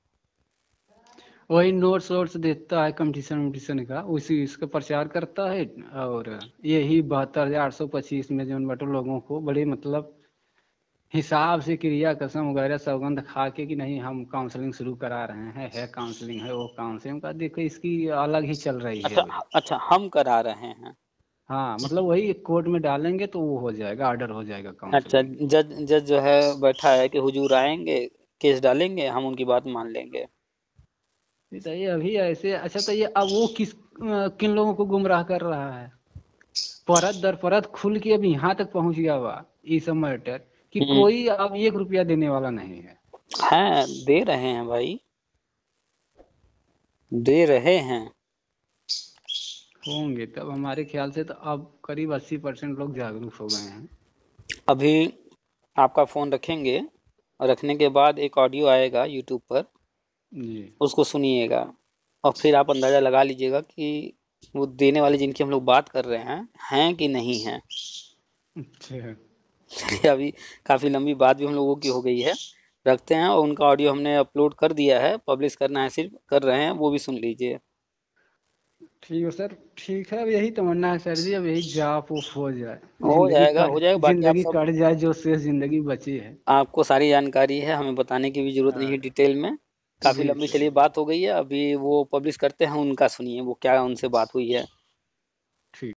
वही नोट्स वोट्स देता है कंपटीशन वम्पटीशन का, उसी इसका प्रचार करता है। और यही 72,825 में जो बटो लोगों को बड़े मतलब हिसाब से क्रिया कसम वगैरह सौगंध खा के कि नहीं हम काउंसलिंग शुरू करा रहे हैं, है काउंसलिंग, है वो काउंसलिंग का, देखो इसकी अलग ही चल रही है अच्छा। वही। अच्छा हम करा रहे हैं। हाँ, मतलब वही कोर्ट में डालेंगे तो वो हो जाएगा, ऑर्डर हो जाएगा अच्छा, काउंसलिंग। जज जज जो है बैठा है कि हुजूर आएंगे, केस डालेंगे, हम उनकी बात मान लेंगे। बताइए अभी ऐसे। अच्छा तो ये अब वो किन लोगों को गुमराह कर रहा है, परत दर परत खुल के अब यहाँ तक पहुंच गया हुआ ये सब मैटर, कि हम्म। कोई अब 1 रुपया देने वाला नहीं है। हैं, दे रहे हैं भाई, दे रहे हैं। होंगे तब, हमारे ख्याल से तो अब करीब 80% लोग जागरूक हो गए हैं। अभी आपका फोन रखेंगे और रखने के बाद एक ऑडियो आएगा यूट्यूब पर, जी। उसको सुनिएगा और फिर आप अंदाजा लगा लीजिएगा कि वो देने वाले जिनकी हम लोग बात कर रहे हैं कि नहीं है। अच्छा। चलिए, अभी काफी लंबी बात भी हम लोगों की हो गई है, रखते हैं। और उनका ऑडियो हमने अपलोड कर दिया है, पब्लिश करना है सिर्फ, कर रहे हैं, वो भी सुन लीजिए। ठीक है सर, ठीक है, अब यही तमन्ना है सर जी, अब यही जॉब ऑफ हो जाए, हो जिंदगी जाएगा, हो कट, जाएगा, बाकी आप जिंदगी सब, कट जाए, जो शेष जिंदगी बची है। आपको सारी जानकारी है, हमें बताने की भी जरूरत नहीं है हाँ, डिटेल में। काफी जी लंबी सर। चलिए बात हो गई है, अभी वो पब्लिश करते हैं, उनका सुनिए वो क्या उनसे बात हुई है।